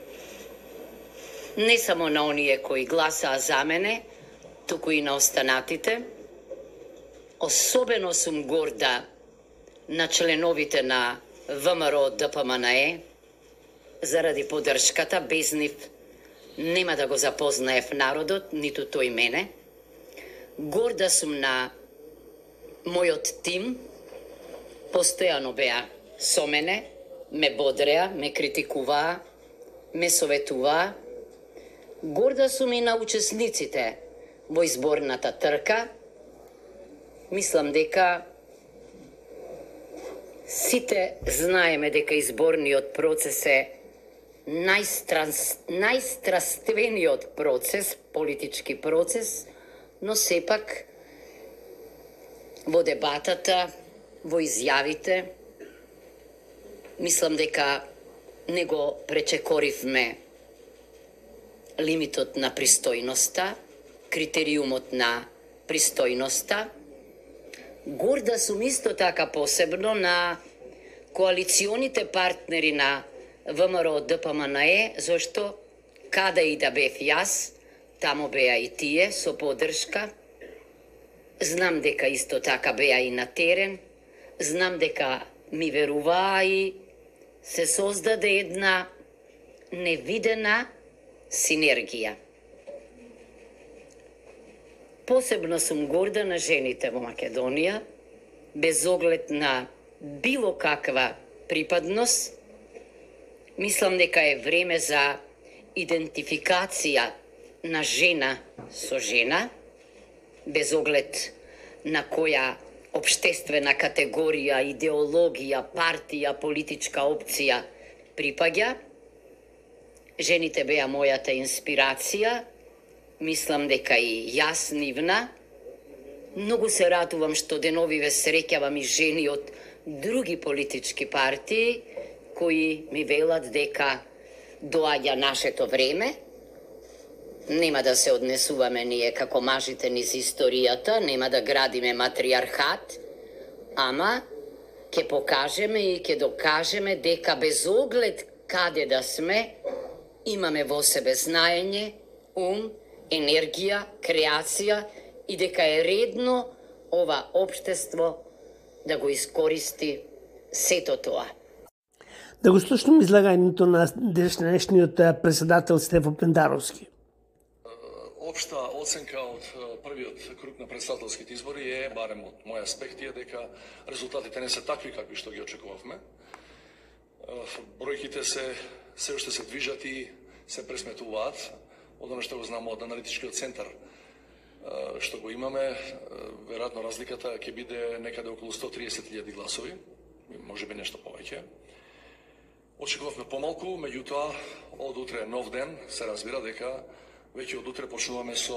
не само на оние кои гласаа за мене, туку и на останатите. Особено сум горда на членовите на ВМРО ДПМНЕ, заради поддршката. Без нив нема да го запознаев народот, ниту тој мене. Горда сум на мојот тим, постојано беа со мене, ме бодреа, ме критикуваа, ме советуваа. Горда сум и на учесниците во изборната трка. Мислам дека сите знаеме дека изборниот процес е најстраствениот процес, политички процес, но сепак во дебатата, во изјавите, мислам дека не го пречекоривме лимитот на пристојноста, критериумот на пристојноста. Горда сум исто така посебно на коалиционите партнери на ВМРО ДПМНЕ, зашто каде и да бев јас, тамо беа и тие со поддршка. Знам дека исто така беа и на терен, знам дека ми веруваа и се создаде една невидена синергија. Посебно сум горда на жените во Македонија, без оглед на било каква припадност. Мислам дека е време за идентификација на жена со жена, без оглед на која општествена категорија, идеологија, партија, политичка опција припаѓа. Жените беа мојата инспирација, мислам дека и јас нивна. Многу се радувам што деновиве среќавам и жени од други политички партии, кои ми велат дека доаѓа нашето време. Нема да се однесуваме ние како мажите низ историјата, нема да градиме матриархат, ама ќе покажеме и ќе докажеме дека без оглед каде да сме, имаме во себе знаење, ум, енергија, креација и дека е редно ова општество да го искористи сето тоа. Да го слушнем излагањето на денешниот председател Стефо Пендаровски. Општа оценка од првиот круг на председателските избори е, барем од мој аспект, дека резултатите не се такви какви што ги очекувавме. Бројките се уште се движат и се пресметуваат. Од оно што го знам од аналитичкиот центар што го имаме, веројатно разликата ќе биде некаде околу 130.000 гласови, можеби нешто повеќе. Очекувавме помалку, меѓутоа од утре нов ден се разбира дека веќе од утре почнуваме со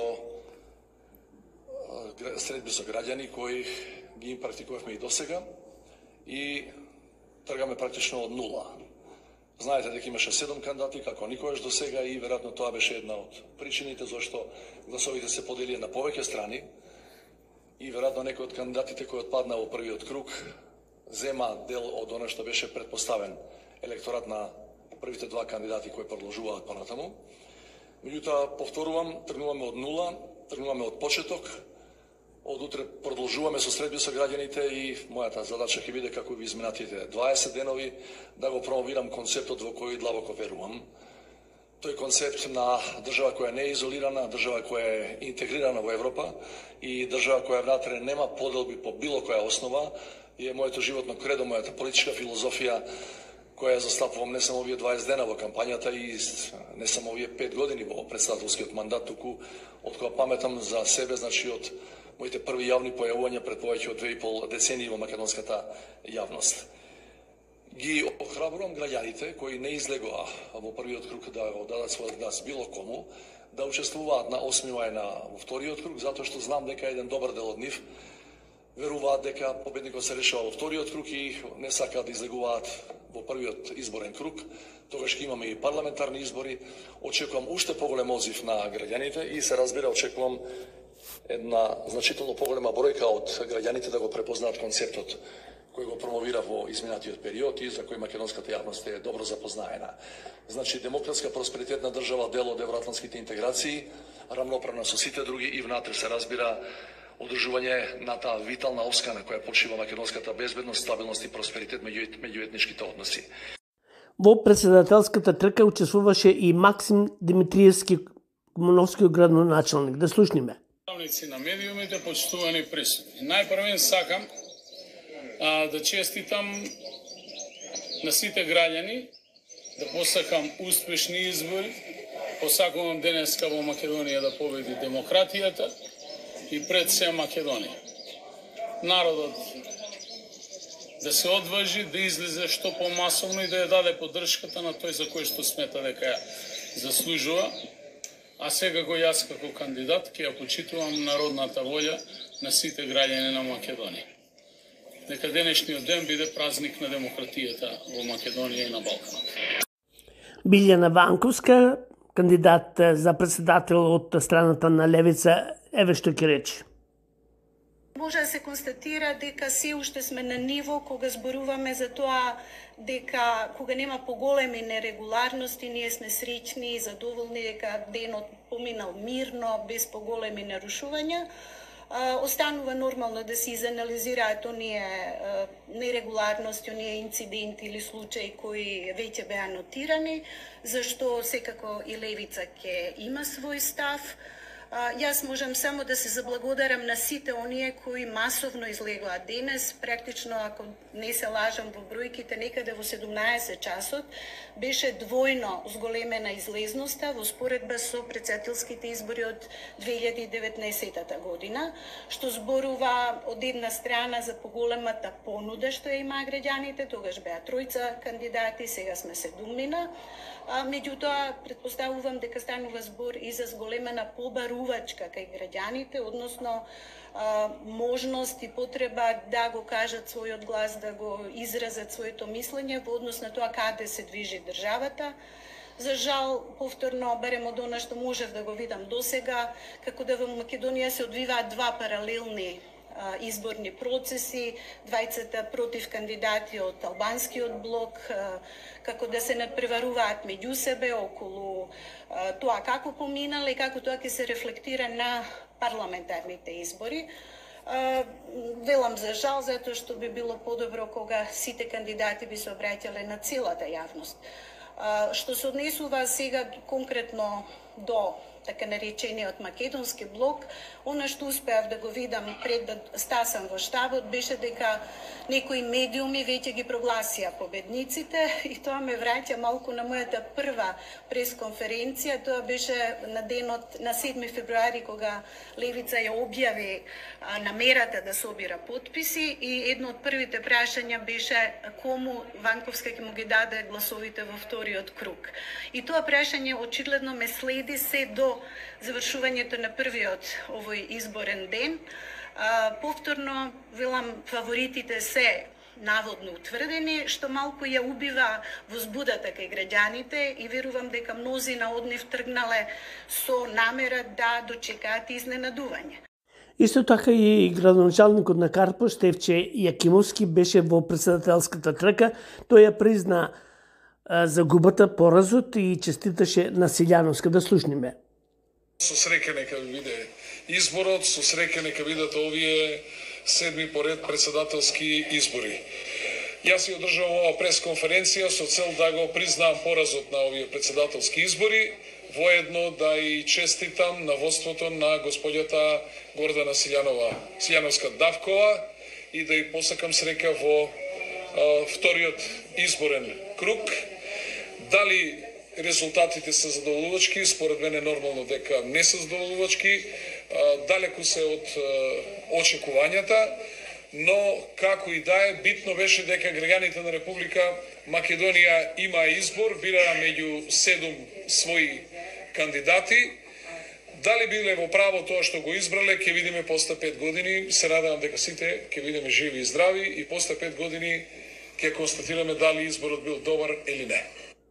средби со граѓани кои ги практикувавме и досега и тргаме практично од нула. Знаете дека имаше 7 кандидати како никогаш досега и веројатно тоа беше една од причините зашто гласовите се поделија на повеќе страни и веројатно некој од кандидатите кој отпадна во првиот круг зема дел од она што беше претпоставен електорат на првите два кандидати кои продолжуваат понатаму. Меѓутоа, повторувам, тргнуваме од нула, тргнуваме од почеток, од утре продолжуваме со средби со граѓаните и мојата задача ќе биде како ви изминатите 20 денови да го промовирам концептот во кој длабоко верувам. Тој концепт на држава која не е изолирана, држава која е интегрирана во Европа и држава која внатре нема поделби по било која основа и е моето животно кредо, мојата политичка филозофија која застапувам не само овие 20 дена во кампањата и не само овие 5 години во председателскиот мандат, туку од кога паметам за себе, значи од моите први јавни појавувања пред повеќе од 2,5 децении во македонската јавност. ги охрабрувам граѓаните кои не излегоа во првиот круг да го дадат својот глас било кому, да учествуваат на 8 мај во вториот круг, затоа што знам дека еден добар дел од нив веруваат дека победникот се решава во вториот круг и не сакаат да излегуваат во првиот изборен круг. Тогаш ќе имаме и парламентарни избори. Очекувам уште поголем одзив на граѓаните и се разбира, очекувам една значително поголема бројка од граѓаните да го препознаат концептот кој го промовира во изминатиот период и за кој македонската јавност е добро запознаена. Значи, демократска просперитетна држава, дел од евроатлантските интеграции, рамноправна со сите други и внатре се разбира одржување на таа витална оска на која почива македонската безбедност, стабилност и просперитет меѓу етничките односи. Во председателската трка учествуваше и Максим Димитриевски, комуновскиот градоначалник. Да слушниме. Представници на медиумите, почитувани присутни. Најпрвен сакам да честитам на сите граѓани, да посакам успешни избори, посакувам денеска во Македонија да победи демократијата и пред се Македонија. Народот да се одважи, да излезе што помасовно и да ја даде поддршката на тој за кој што смета дека ја заслужува. А секако јас како кандидат ќе ја почитувам народната волја на сите граѓани на Македонија. Нека денешниот ден биде празник на демократијата во Македонија и на Балканот. Билјана Ванковска, кандидат за председател од страната на Левица, еве што ќе рече. Може да се констатира дека се уште сме на ниво кога зборуваме за тоа дека кога нема поголеми нерегуларности, ние сме среќни и задоволни дека денот поминал мирно, без поголеми нарушувања. Останува нормално да се изанализираат оние нерегуларности, оние инциденти или случаи кои веќе беа нотирани, зашто секако и Левица ќе има свој став. Јас можам само да се заблагодарам на сите оние кои масовно излегоа денес, практично, ако не се лажам во бројките, некаде во 17 часот, беше двојно зголемена излезноста во споредба со претседателските избори од 2019 година, што зборува од една страна за поголемата понуда што ја имаа граѓаните, тогаш беа тројца кандидати, сега сме 7. Меѓутоа, претпоставувам дека станува збор и за зголемена побарувачка кај граѓаните, односно можност и потреба да го кажат својот глас, да го изразат своето мислење во однос на тоа каде се движи државата. За жал, повторно, барем од она што можев да го видам досега, како да во Македонија се одвиваат два паралелни изборни процеси, двајцата против кандидати од албанскиот блок, како да се надпреваруваат меѓу себе околу тоа како поминале и како тоа ќе се рефлектира на парламентарните избори. Велам за жал, затоа што би било подобро кога сите кандидати би се обраќале на целата јавност. Што се однесува сега конкретно до така наречениот македонски блок, она што успеав да го видам пред да стасам во штабот беше дека некои медиуми веќе ги прогласија победниците и тоа ме враќа малку на мојата прва пресконференција. Тоа беше на денот на 7 февруари кога Левица ја објави намерата да собира потписи и едно од првите прашања беше кому Ванковска ќе му ги даде гласовите во вториот круг. И тоа прашање очигледно ме следи се до завршувањето на првиот овој изборен ден. Повторно, велам, фаворитите се наводно утврдени, што малку ја убива возбудата кај граѓаните и верувам дека мнозина од нив тргнале со намера да дочекаат изненадување. Исто така и градоначалникот на Карпош, Стефче Јакимовски, беше во председателската трка. Тој ја призна загубата, поразот и честиташе на Силјановска. Да слушниме. Со среќа нека биде изборот, со среќа нека бидат овие 7 поред председателски избори. Јас ја одржав ова пресконференција со цел да го признаам поразот на овие председателски избори, воедно да и честитам на водството на господјата Гордана Силјановска-Давкова и да и посакам среќа во вториот изборен круг. Дали резултатите се задоволувачки, според мене нормално дека не се задоволувачки, далеку се од очекувањата, но како и да е, битно беше дека граѓаните на Република Македонија има избор, бира меѓу 7 своји кандидати. Дали биле во право тоа што го избрале, ќе видиме после 5 години. Се надевам дека сите ќе видиме живи и здрави и после 5 години ќе констатираме дали изборот бил добар или не.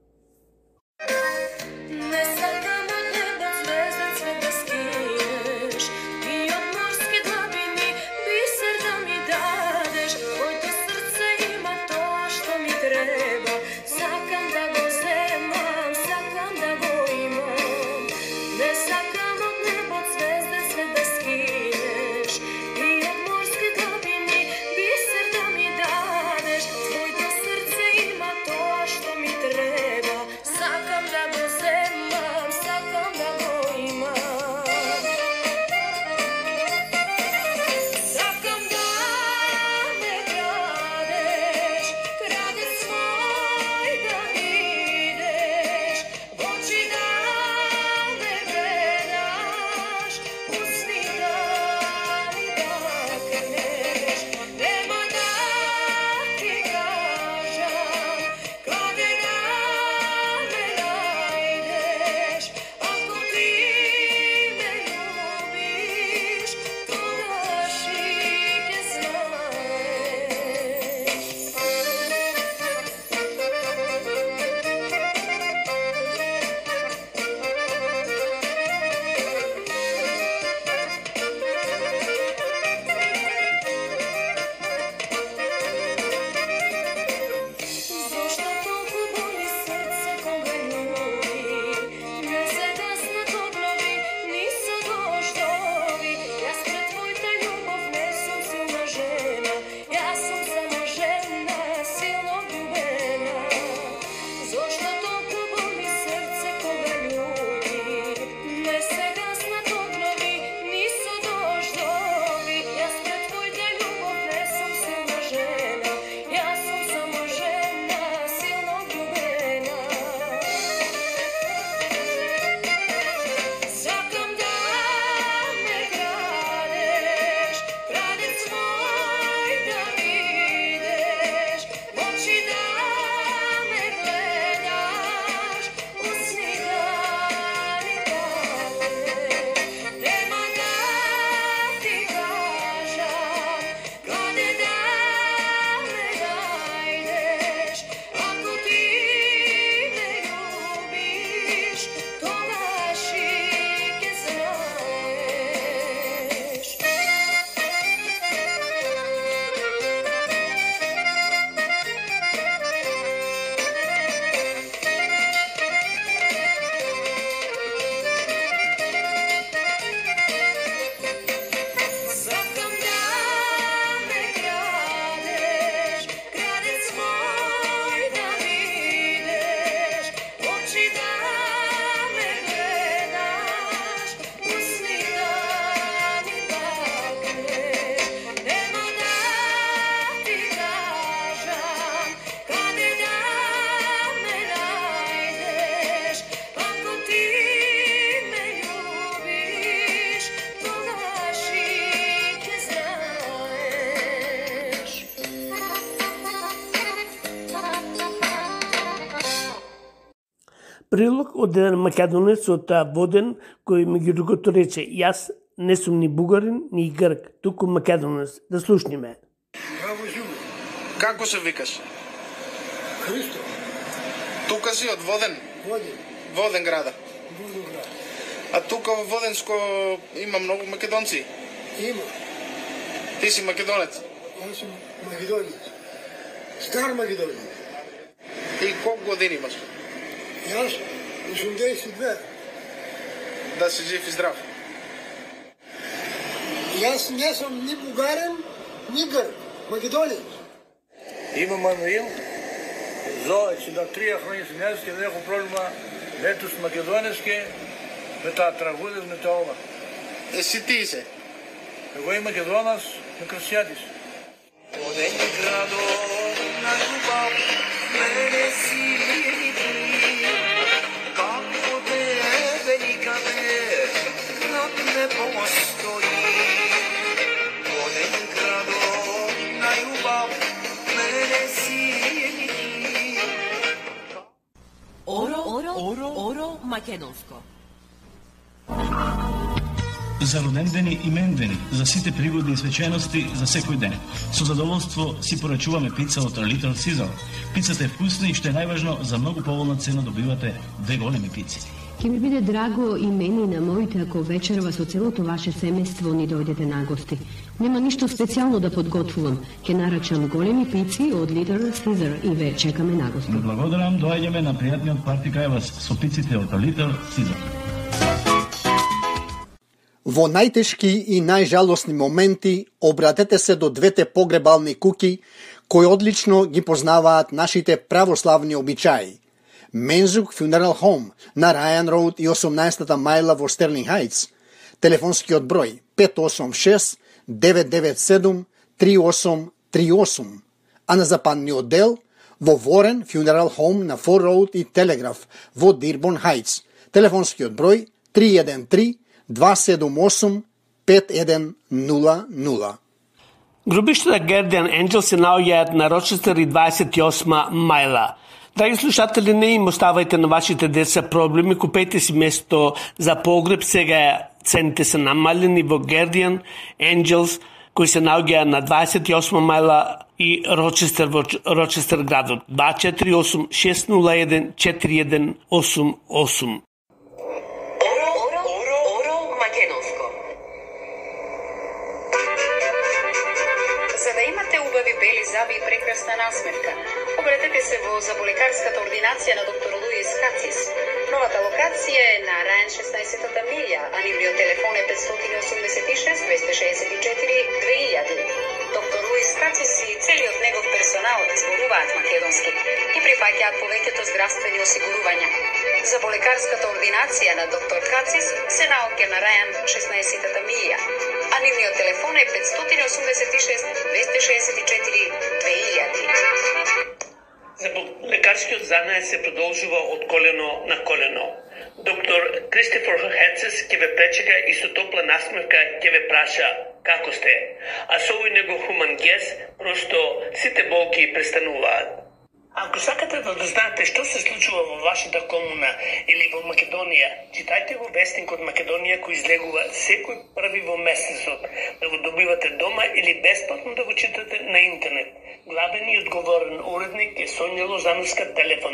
Прилог од еден македонец од Воден, кој меѓу другото рече: "Јас не сум ни бугарин, ни грк, туку македонец." Да слушниме. Како се викаш? Христо. Тука си од Воден? Воден. Воден града. Воден град. А тука во Воденско има многу македонци? Има. Ти си македонец? Јас сум македонец. Стар македонец. И колку години имаш? Јас 82. Да си жив и здрав. Јас не сум ни бугарин, ни грк, македонец. Има Мануил, зовеќи да 3 хронисиневски, неко проблема, нето с македонески, не таа трагудев, не таа ова. Си ти се? Его и македонас, не красијатис. Оден градо на љубав, мене си ти, како тебе никаде, град не постои. Оден градо македонско. За родендени и мендени, за сите пригодни свечености за секој ден. Со задоволство си порачуваме пица од Little Caesar. Пицата е вкусна и што е најважно, за многу поволна цена добивате 2 големи пици. Ке ми биде драго и мене и на моите ако вечерва со целото ваше семејство ни дојдете на гости. Нема ништо специјално да подготвувам. Ке нарачам големи пици од Little Caesar и ве чекаме на гости. Благодарам, доаѓаме на пријатниот парти кај вас со пиците од Little Caesar. Во најтешки и најжалосни моменти обратете се до двете погребални куки кои одлично ги познаваат нашите православни обичаи. Мензук Funeral Home на Ryan Road и 18-та мајла во Стерлинг Хајтс. Телефонскиот број 586-997-3838. А на западниот дел во Warren Funeral Home на Ford Road и Телеграф во Дирбон Хајтс. Телефонскиот број 313-278-5100. Гробиштата Guardian Angel се наоѓаат на Рочестер и 28 мајла. Драги слушатели, не им оставајте на вашите деца проблеми, купете си место за погреб, сега цените се намалени во Guardian Angels, кои се наоѓаат на 28 мајла и Рочестер во Рочестер градот. 248-601-4188. Насмевка. Обратете се во заболекарската ординација на доктор Луис Кацис. Новата локација е на Рајан 16-та милја, а нивниот телефон е 586 264 2000. Доктор Луис Кацис и целиот негов персонал зборуваат македонски и прифаќаат повеќето здравствени осигурувања. Заболекарската ординација на доктор Кацис се наоѓа на Рајан 16-та милја, а нивниот телефон е 586 264 2000. Лекарскиот занај се продолжува од колено на колено. Доктор Кристофер Хецес ќе ве пречека и со топла насмевка ќе ве праша како сте. А со овој него хуман гес, просто сите болки престануваат. Ако сакате да знаете што се случува во вашата комуна или во Македонија, читајте го вестникот Македонија кој излегува секој први во месецот, да го добивате дома или бесплатно да го читате на интернет. Главен и одговорен уредник е Сонја Лозановска, телефон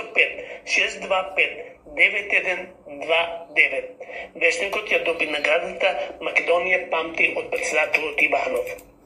905-625-9129. Вестникот ја доби наградата Македонија памти од председателот Иванов.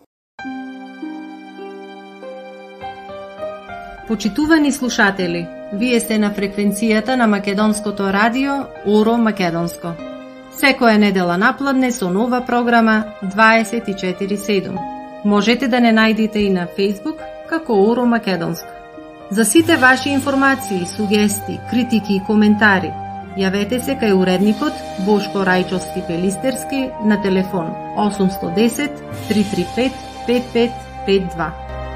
Почитувани слушатели, вие сте на фреквенцијата на Македонското радио Оро Македонско. Секоја недела напладне со нова програма 24/7. Можете да не најдете и на Facebook како Оро Македонско. За сите ваши информации, сугести, критики и коментари, јавете се кај уредникот Бошко Рајчовски Пелистерски на телефон 810 335 5552.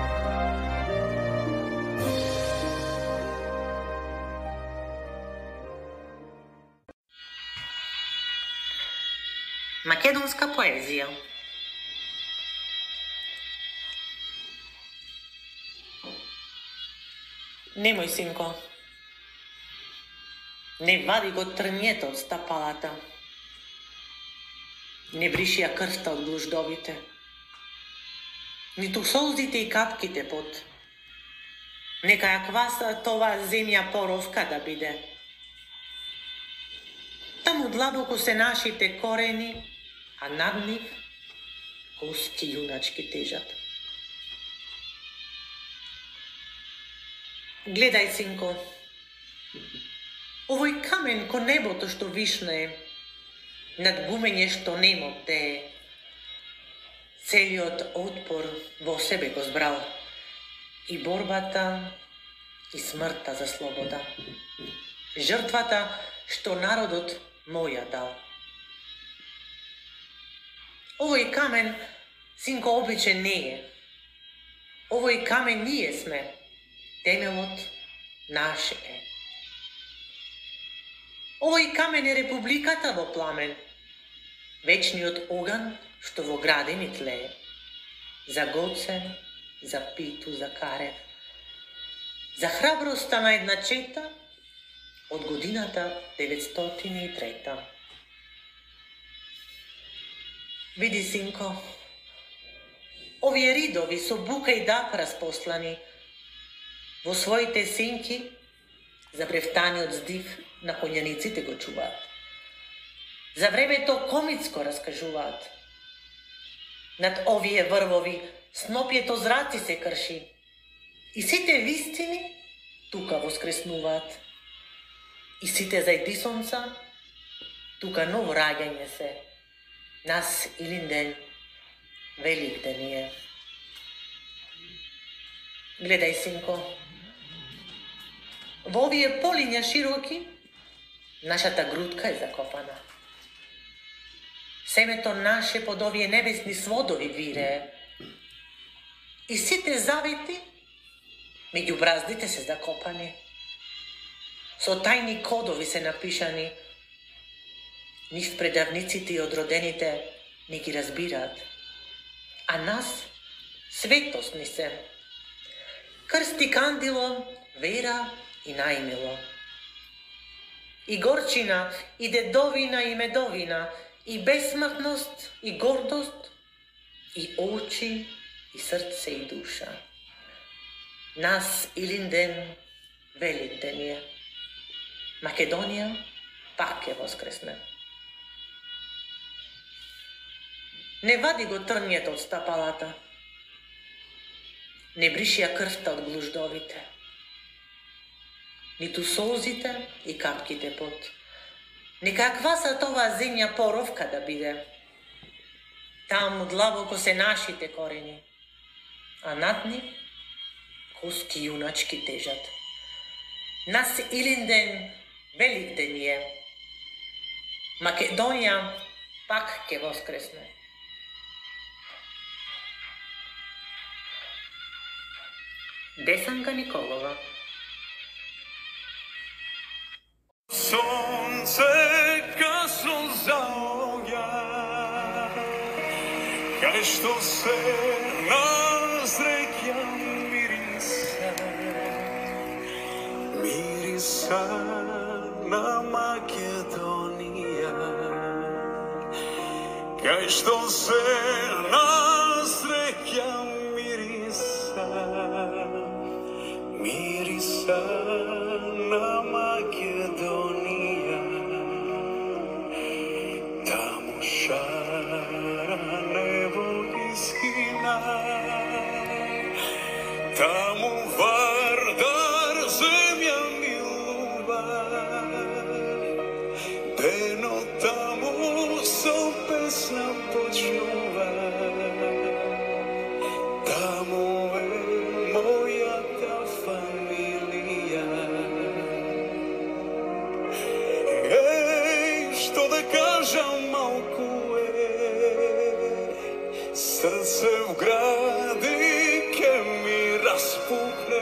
Македонска поезија. Немој, синко. Не вади го трњето од стапалата. Не бриши ја крвта од глуждовите. Ниту солзите и капките пот. Нека ја кваса това земја поровка да биде. Таму длабоко се нашите корени, а над нив коски јуначки тежат. Гледај, синко, овој камен ко небото што вишне, над гумење што немо те, целиот отпор во себе го збрал, и борбата, и смртта за слобода, жртвата што народот моја дал. Овој камен, синко, обичен не е. Овој камен ние сме. Темелот наш е. Овој камен е републиката во пламен. Вечниот оган што во градини тлее. За Гоце, за Питу, за Карев. За храброста на една чета од годината 903. Види, синко, овие ридови со бука и дап распослани во своите синки за брефтаниот здив на конјаниците го чуваат. За времето комицко раскажуваат. Над овие врвови снопјето зраци се крши и сите вистини тука воскреснуваат. И сите зајдисонца тука ново раѓање се. Нас илин ден, велик ден е. Гледај, синко, во овие полиња широки, нашата грудка е закопана. Семето наше под овие небесни сводови вирее. И сите завети меѓу браздите се закопани. Со тајни кодови се напишани. Нив предавниците и одродените не ги разбираат. А нас светост ни се. Крсти кандило, вера и најмило. И горчина, и дедовина, и медовина, и бесмртност, и гордост, и очи, и срце, и душа. Нас илин ден, велик ден е. Македонија пак е воскресне. Не вади го трњето од стапалата. Не бриши ја крвта од глуждовите. Ниту солзите и капките пот. Нека квасат оваа земја поровка да биде. Таму длабоко се нашите корени, а над нив коски јуначки тежат. Нас илин ден, велик ден е. Македонија пак ќе воскресне. Десанка Николова. Сонце касно заоѓа, кај што се назреќа мириса, мириса на Македонија, кај што се назреќа мириса, мириса на Македонија, таму шара небо изгина, таму вардар земја милува, дено таму со песна почнува, таму е мојата фамилија. Што да кажам малку е, срце вгради ке ми распукне,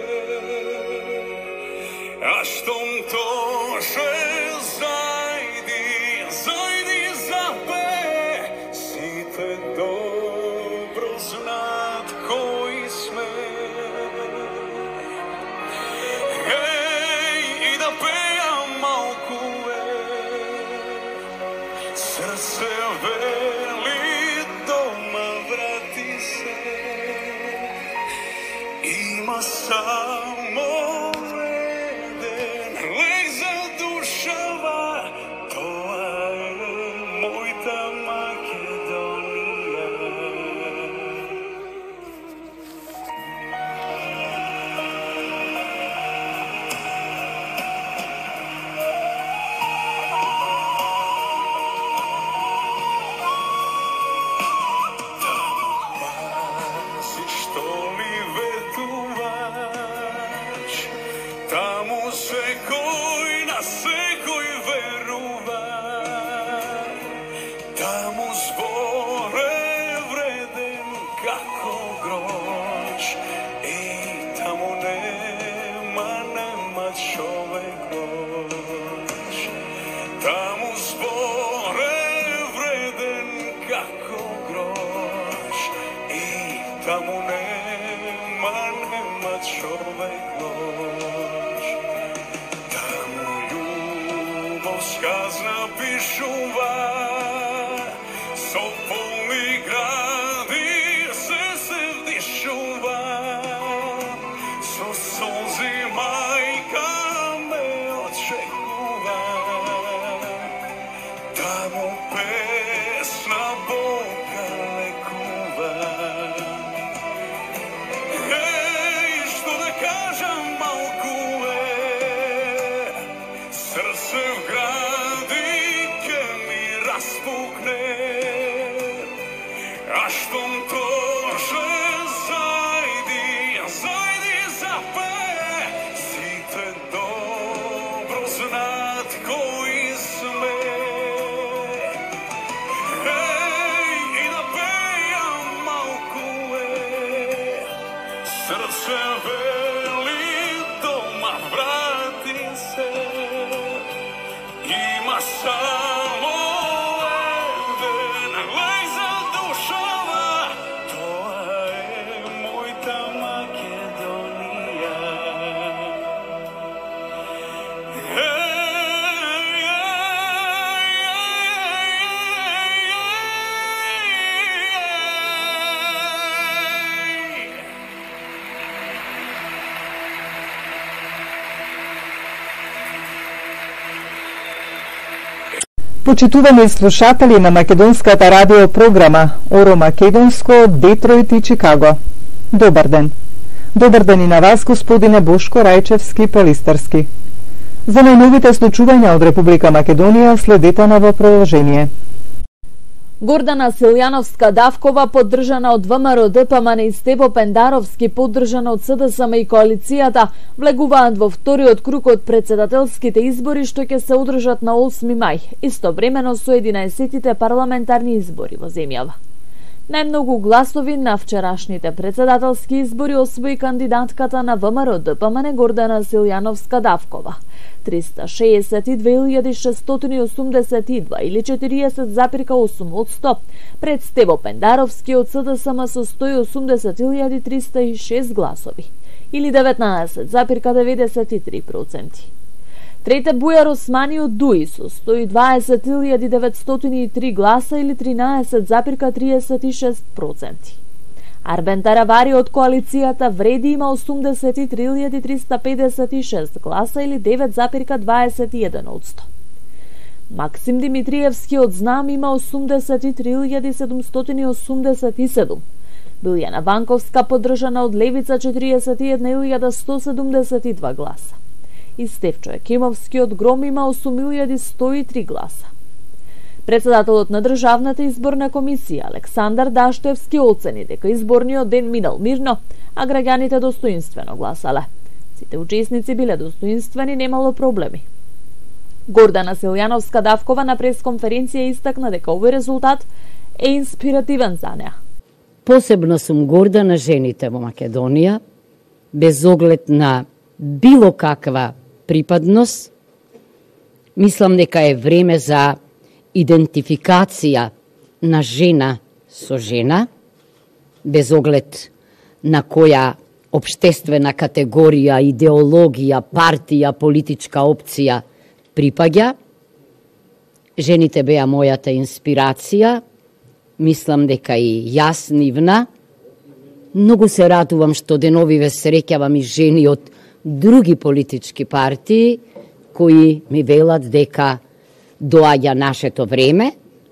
а штом тоше зајди, зајди запе, сите добро знаат кои сме. И да пеам малку срце вели дома врати се, има само еден лек за душава, тоа е мојта Македонија. Што ми ветува a što može zajdi, zajdi zapere, site dobro znat koji sme. Hej, i da pejam malkule, srce veli doma vrati se, ima samo jedan lek za dušava, to je mojta Makedonija. Почитувани слушатели на македонската радио програма Оро Македонско од Детройт и Чикаго. Добар ден. Добар ден и на вас, господине Бошко Рајчевски Пелистарски. За најновите случувања од Република Македонија следете на во продолжение. Гордана Силјановска-Давкова, поддржана од ВМРО ДПМН и Степо Пендаровски, поддржана од СДСМ и коалицијата, влегуваат во вториот круг од председателските избори што ќе се одржат на 8 мај, истовремено со 11-тите парламентарни избори во земјава. Најмногу гласови на вчерашните председателски избори освои кандидатката на ВМРО ДПМН Гордана Силјановска-Давкова. 362.682 или 40,8% пред Стево Пендаровски од СДСМ со 180.306 гласови или 19,93%. Трете Бујар Османи од ДУИ со 120.903 гласа или 13,36%. Арбен Таравари од коалицијата Вреди има 83.356 гласа или 9,21%. Максим Димитриевски од Знам има 83.787. Билјана Банковска, поддржана од Левица, 41.172 гласа. И Стефчо Екимовски од Гром има 8.103 гласа. Председателот на Државната изборна комисија Александар Даштевски оцени дека изборниот ден минал мирно, а граѓаните достоинствено гласале. Сите учесници биле достоинствени, немало проблеми. Гордана Силјановска-Давкова на пресконференција истакна дека овој резултат е инспиративен за неа. Посебно сум горда на жените во Македонија, без оглед на било каква припадност. Мислам дека е време за идентификација на жена со жена, без оглед на која општествена категорија, идеологија, партија, политичка опција припаѓа. Жените беа мојата инспирација, мислам дека и јас нивна. Многу се радувам што деновиве среќавам и жени од други политички партии кои ми велат дека доаѓа нашето време.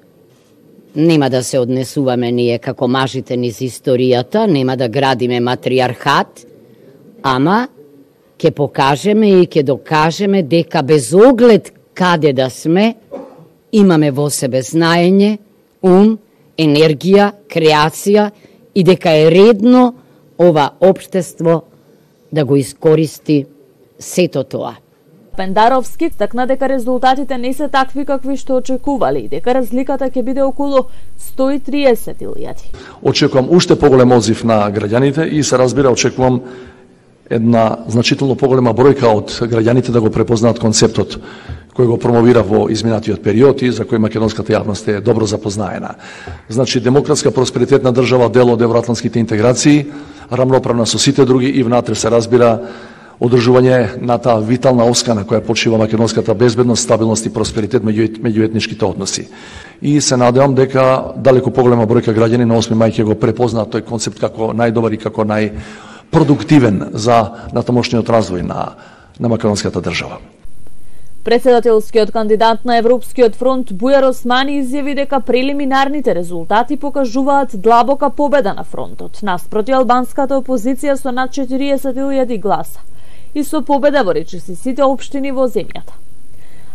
Нема да се однесуваме ние како мажите низ историјата, нема да градиме матриархат, ама ќе покажеме и ќе докажеме дека без оглед каде да сме, имаме во себе знаење, ум, енергија, креација и дека е редно ова општество да го искористи сето тоа. Пендаровски стакна дека резултатите не се такви какви што очекували и дека разликата ќе биде околу 130.000. Очекувам уште поголем одзив на граѓаните и се разбира очекувам една значително поголема бројка од граѓаните да го препознаат концептот кој го промовира во изминатиот период и за кој македонската јавност е добро запознаена. Значи, демократска просперитетна држава, дел од евроатлантските интеграции, рамноправна со сите други и внатре се разбира одржување на таа витална оска на која почива македонската безбедност, стабилност и просперитет меѓу етничките односи. И се надевам дека далеку поголема бројка граѓани на 8 мај ќе го препознаат тој концепт како најдобар и како најпродуктивен за натамошниот развој на македонската држава. Председателскиот кандидат на Европскиот фронт Бујар Османи изјави дека прелиминарните резултати покажуваат длабока победа на фронтот, наспроти албанската опозиција со над 40.000 гласа и со победа во речиси сите општини во земјата.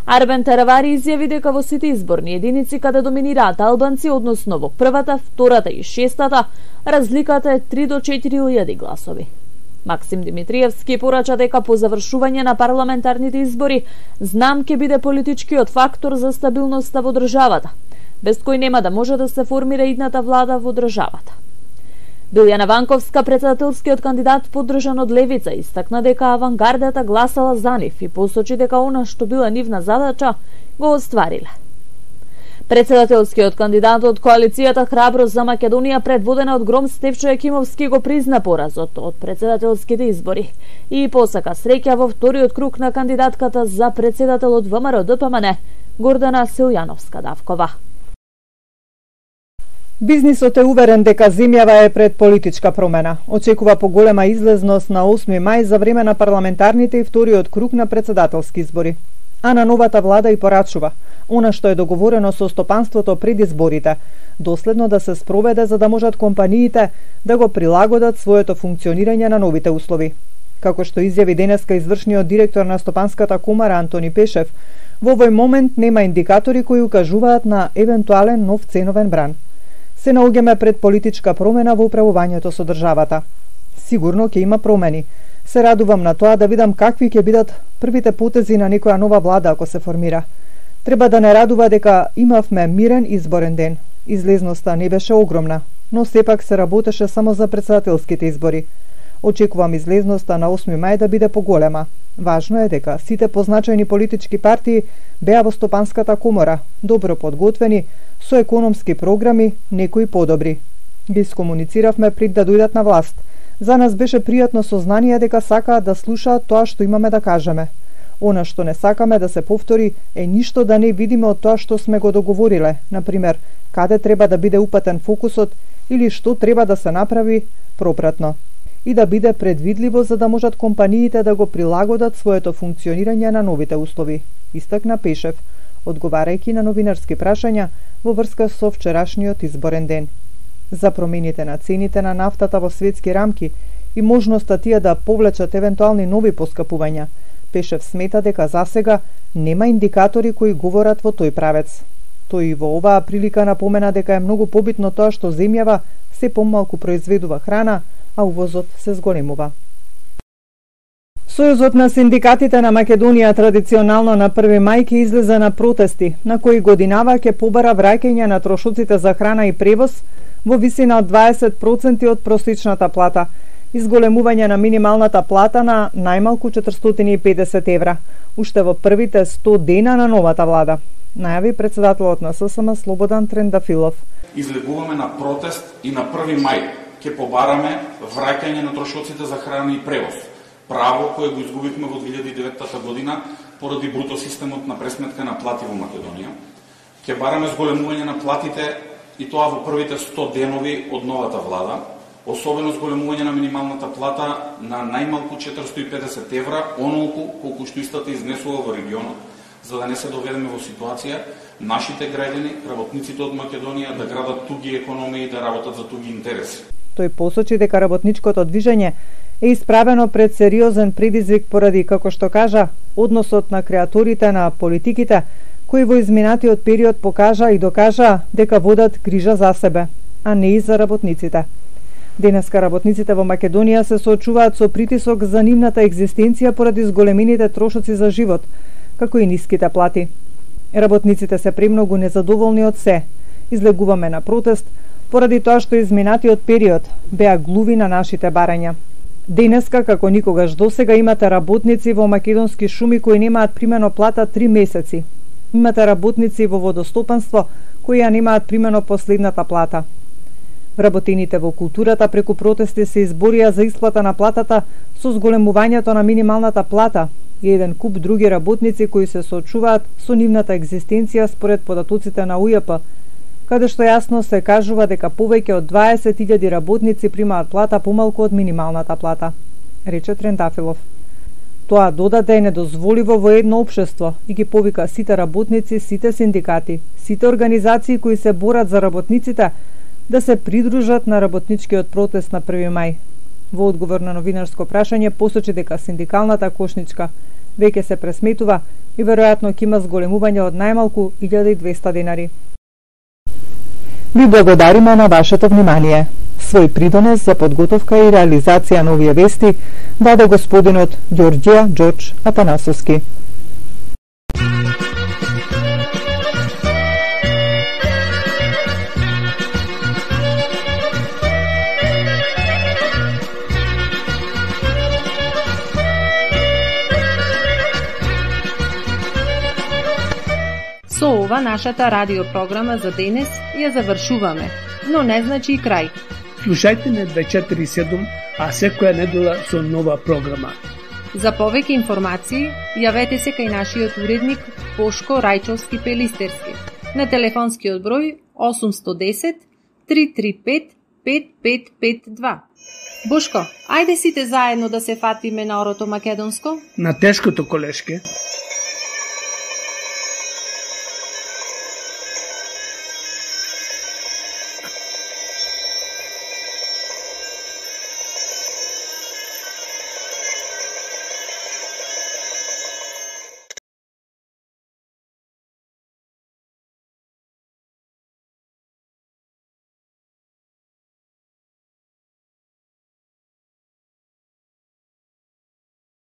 Арбен Таравари изјави дека во сите изборни единици каде доминираат албанци, односно во првата, втората и шестата, разликата е 3 до 4.000 гласови. Максим Димитриевски порача дека по завршување на парламентарните избори знам ќе биде политичкиот фактор за стабилноста во државата, без кој нема да може да се формира идната влада во државата. Билјана Ванковска, председателскиот кандидат поддржан од левица, истакна дека авангардата гласала за нив и посочи дека она што била нивна задача го оствариле. Председателскиот кандидат од коалицијата Храброст за Македонија, предводена од Гром Стефчо Екимовски, го призна поразот од председателските избори и посака среќа во вториот круг на кандидатката за председател од ВМРО-ДПМН Гордана Силјановска-Давкова. Бизнисот е уверен дека земјава е пред политичка промена. Очекува поголема излезност на 8 мај за време на парламентарните и вториот круг на председателски избори. А на новата влада и порачува она што е договорено со стопанството пред изборите, доследно да се спроведе за да можат компаниите да го прилагодат своето функционирање на новите услови. Како што изјави денеска извршниот директор на Стопанската комара Антони Пешев, во овој момент нема индикатори кои укажуваат на евентуален нов ценовен бран. Се наоѓаме пред политичка промена во управувањето со државата. Сигурно ќе има промени. Се радувам на тоа да видам какви ќе бидат првите потези на некоја нова влада ако се формира. Треба да не радува дека имавме мирен изборен ден. Излезноста не беше огромна, но сепак се работеше само за председателските избори. Очекувам излезноста на 8 мај да биде поголема. Важно е дека сите позначајни политички партии беа во Стопанската комора, добро подготвени, со економски програми, некои подобри. Ги искомунициравме пред да дојдат на власт. За нас беше пријатно сознание дека сакаат да слушаат тоа што имаме да кажеме. Она што не сакаме да се повтори е ништо да не видиме од тоа што сме го договориле, например, каде треба да биде упатен фокусот или што треба да се направи пропратно. И да биде предвидливо за да можат компаниите да го прилагодат своето функционирање на новите услови, истакна Пешев, одговарајќи на новинарски прашања во врска со вчерашниот изборен ден. За промените на цените на нафтата во светски рамки и можноста тие да повлечат евентуални нови поскапувања, Пешев смета дека засега нема индикатори кои говорат во тој правец. Тој и во оваа прилика напомена дека е многу побитно тоа што земјава се помалку произведува храна, а увозот се зголемува. Сојузот на синдикатите на Македонија традиционално на 1 мај ќе излезе на протести, на кои годинава ќе побара враќање на трошоците за храна и превоз во висина од 20% од просечната плата, изголемување на минималната плата на најмалку 450 евра, уште во првите 100 дена на новата влада, најави председателот на ССМ Слободан Трендафилов. Излегуваме на протест и на 1 мај ќе побараме враќање на трошоците за храна и превоз, право кое го изгубивме во 2009 година поради бруто системот на пресметка на плати во Македонија. Ќе бараме зголемување на платите и тоа во првите 100 денови од новата влада, особено зголемување на минималната плата на најмалку 450 евра, онолку колку што истата изнесува во регионот, за да не се доведеме во ситуација нашите граѓани, работниците од Македонија да градат туги економии и да работат за туги интереси. Тој посочи дека работничкото движење е исправено пред сериозен предизвик поради, како што кажа, односот на креаторите на политиките, кои во изминатиот период покажа и докажа дека водат грижа за себе, а не и за работниците. Денеска работниците во Македонија се соочуваат со притисок за нивната екзистенција поради зголемените трошоци за живот, како и ниските плати. Работниците се премногу незадоволни од се. Излегуваме на протест поради тоа што изминатиот период беа глуви на нашите барања. Денеска, како никогаш досега, имате работници во македонски шуми кои немаат примено плата 3 месеци. Имате работници во водостопанство кои ја немаат примено последната плата. Вработените во културата преку протести се изборија за исплата на платата со зголемувањето на минималната плата и еден куп други работници кои се соочуваат со нивната екзистенција според податоците на УЈП, каде што јасно се кажува дека повеќе од 20.000 работници примаат плата помалку од минималната плата, рече Трендафилов. Тоа додаде недозволиво во едно општество и ги повика сите работници, сите синдикати, сите организации кои се борат за работниците да се придружат на работничкиот протест на 1 мај. Во одговор на новинарско прашање посочи дека синдикалната кошничка веќе се пресметува и веројатно ќе има зголемување од најмалку 1200 денари. Ви благодариме на вашето внимание. Свој придонес за подготовка и реализација на овие вести даде господинот Ѓорѓија Ѓорџ Атанасовски. Со ова нашата радиопрограма за денес ја завршуваме, но не значи и крај. Слушајте не 24/7, а секоја недела со нова програма. За повеќе информации, јавете се кај нашиот уредник Бошко Рајчовски Пелистерски на телефонскиот број 810 335 5552. Бошко, ајде сите заедно да се фатиме на орото македонско? На тешкото, колешке.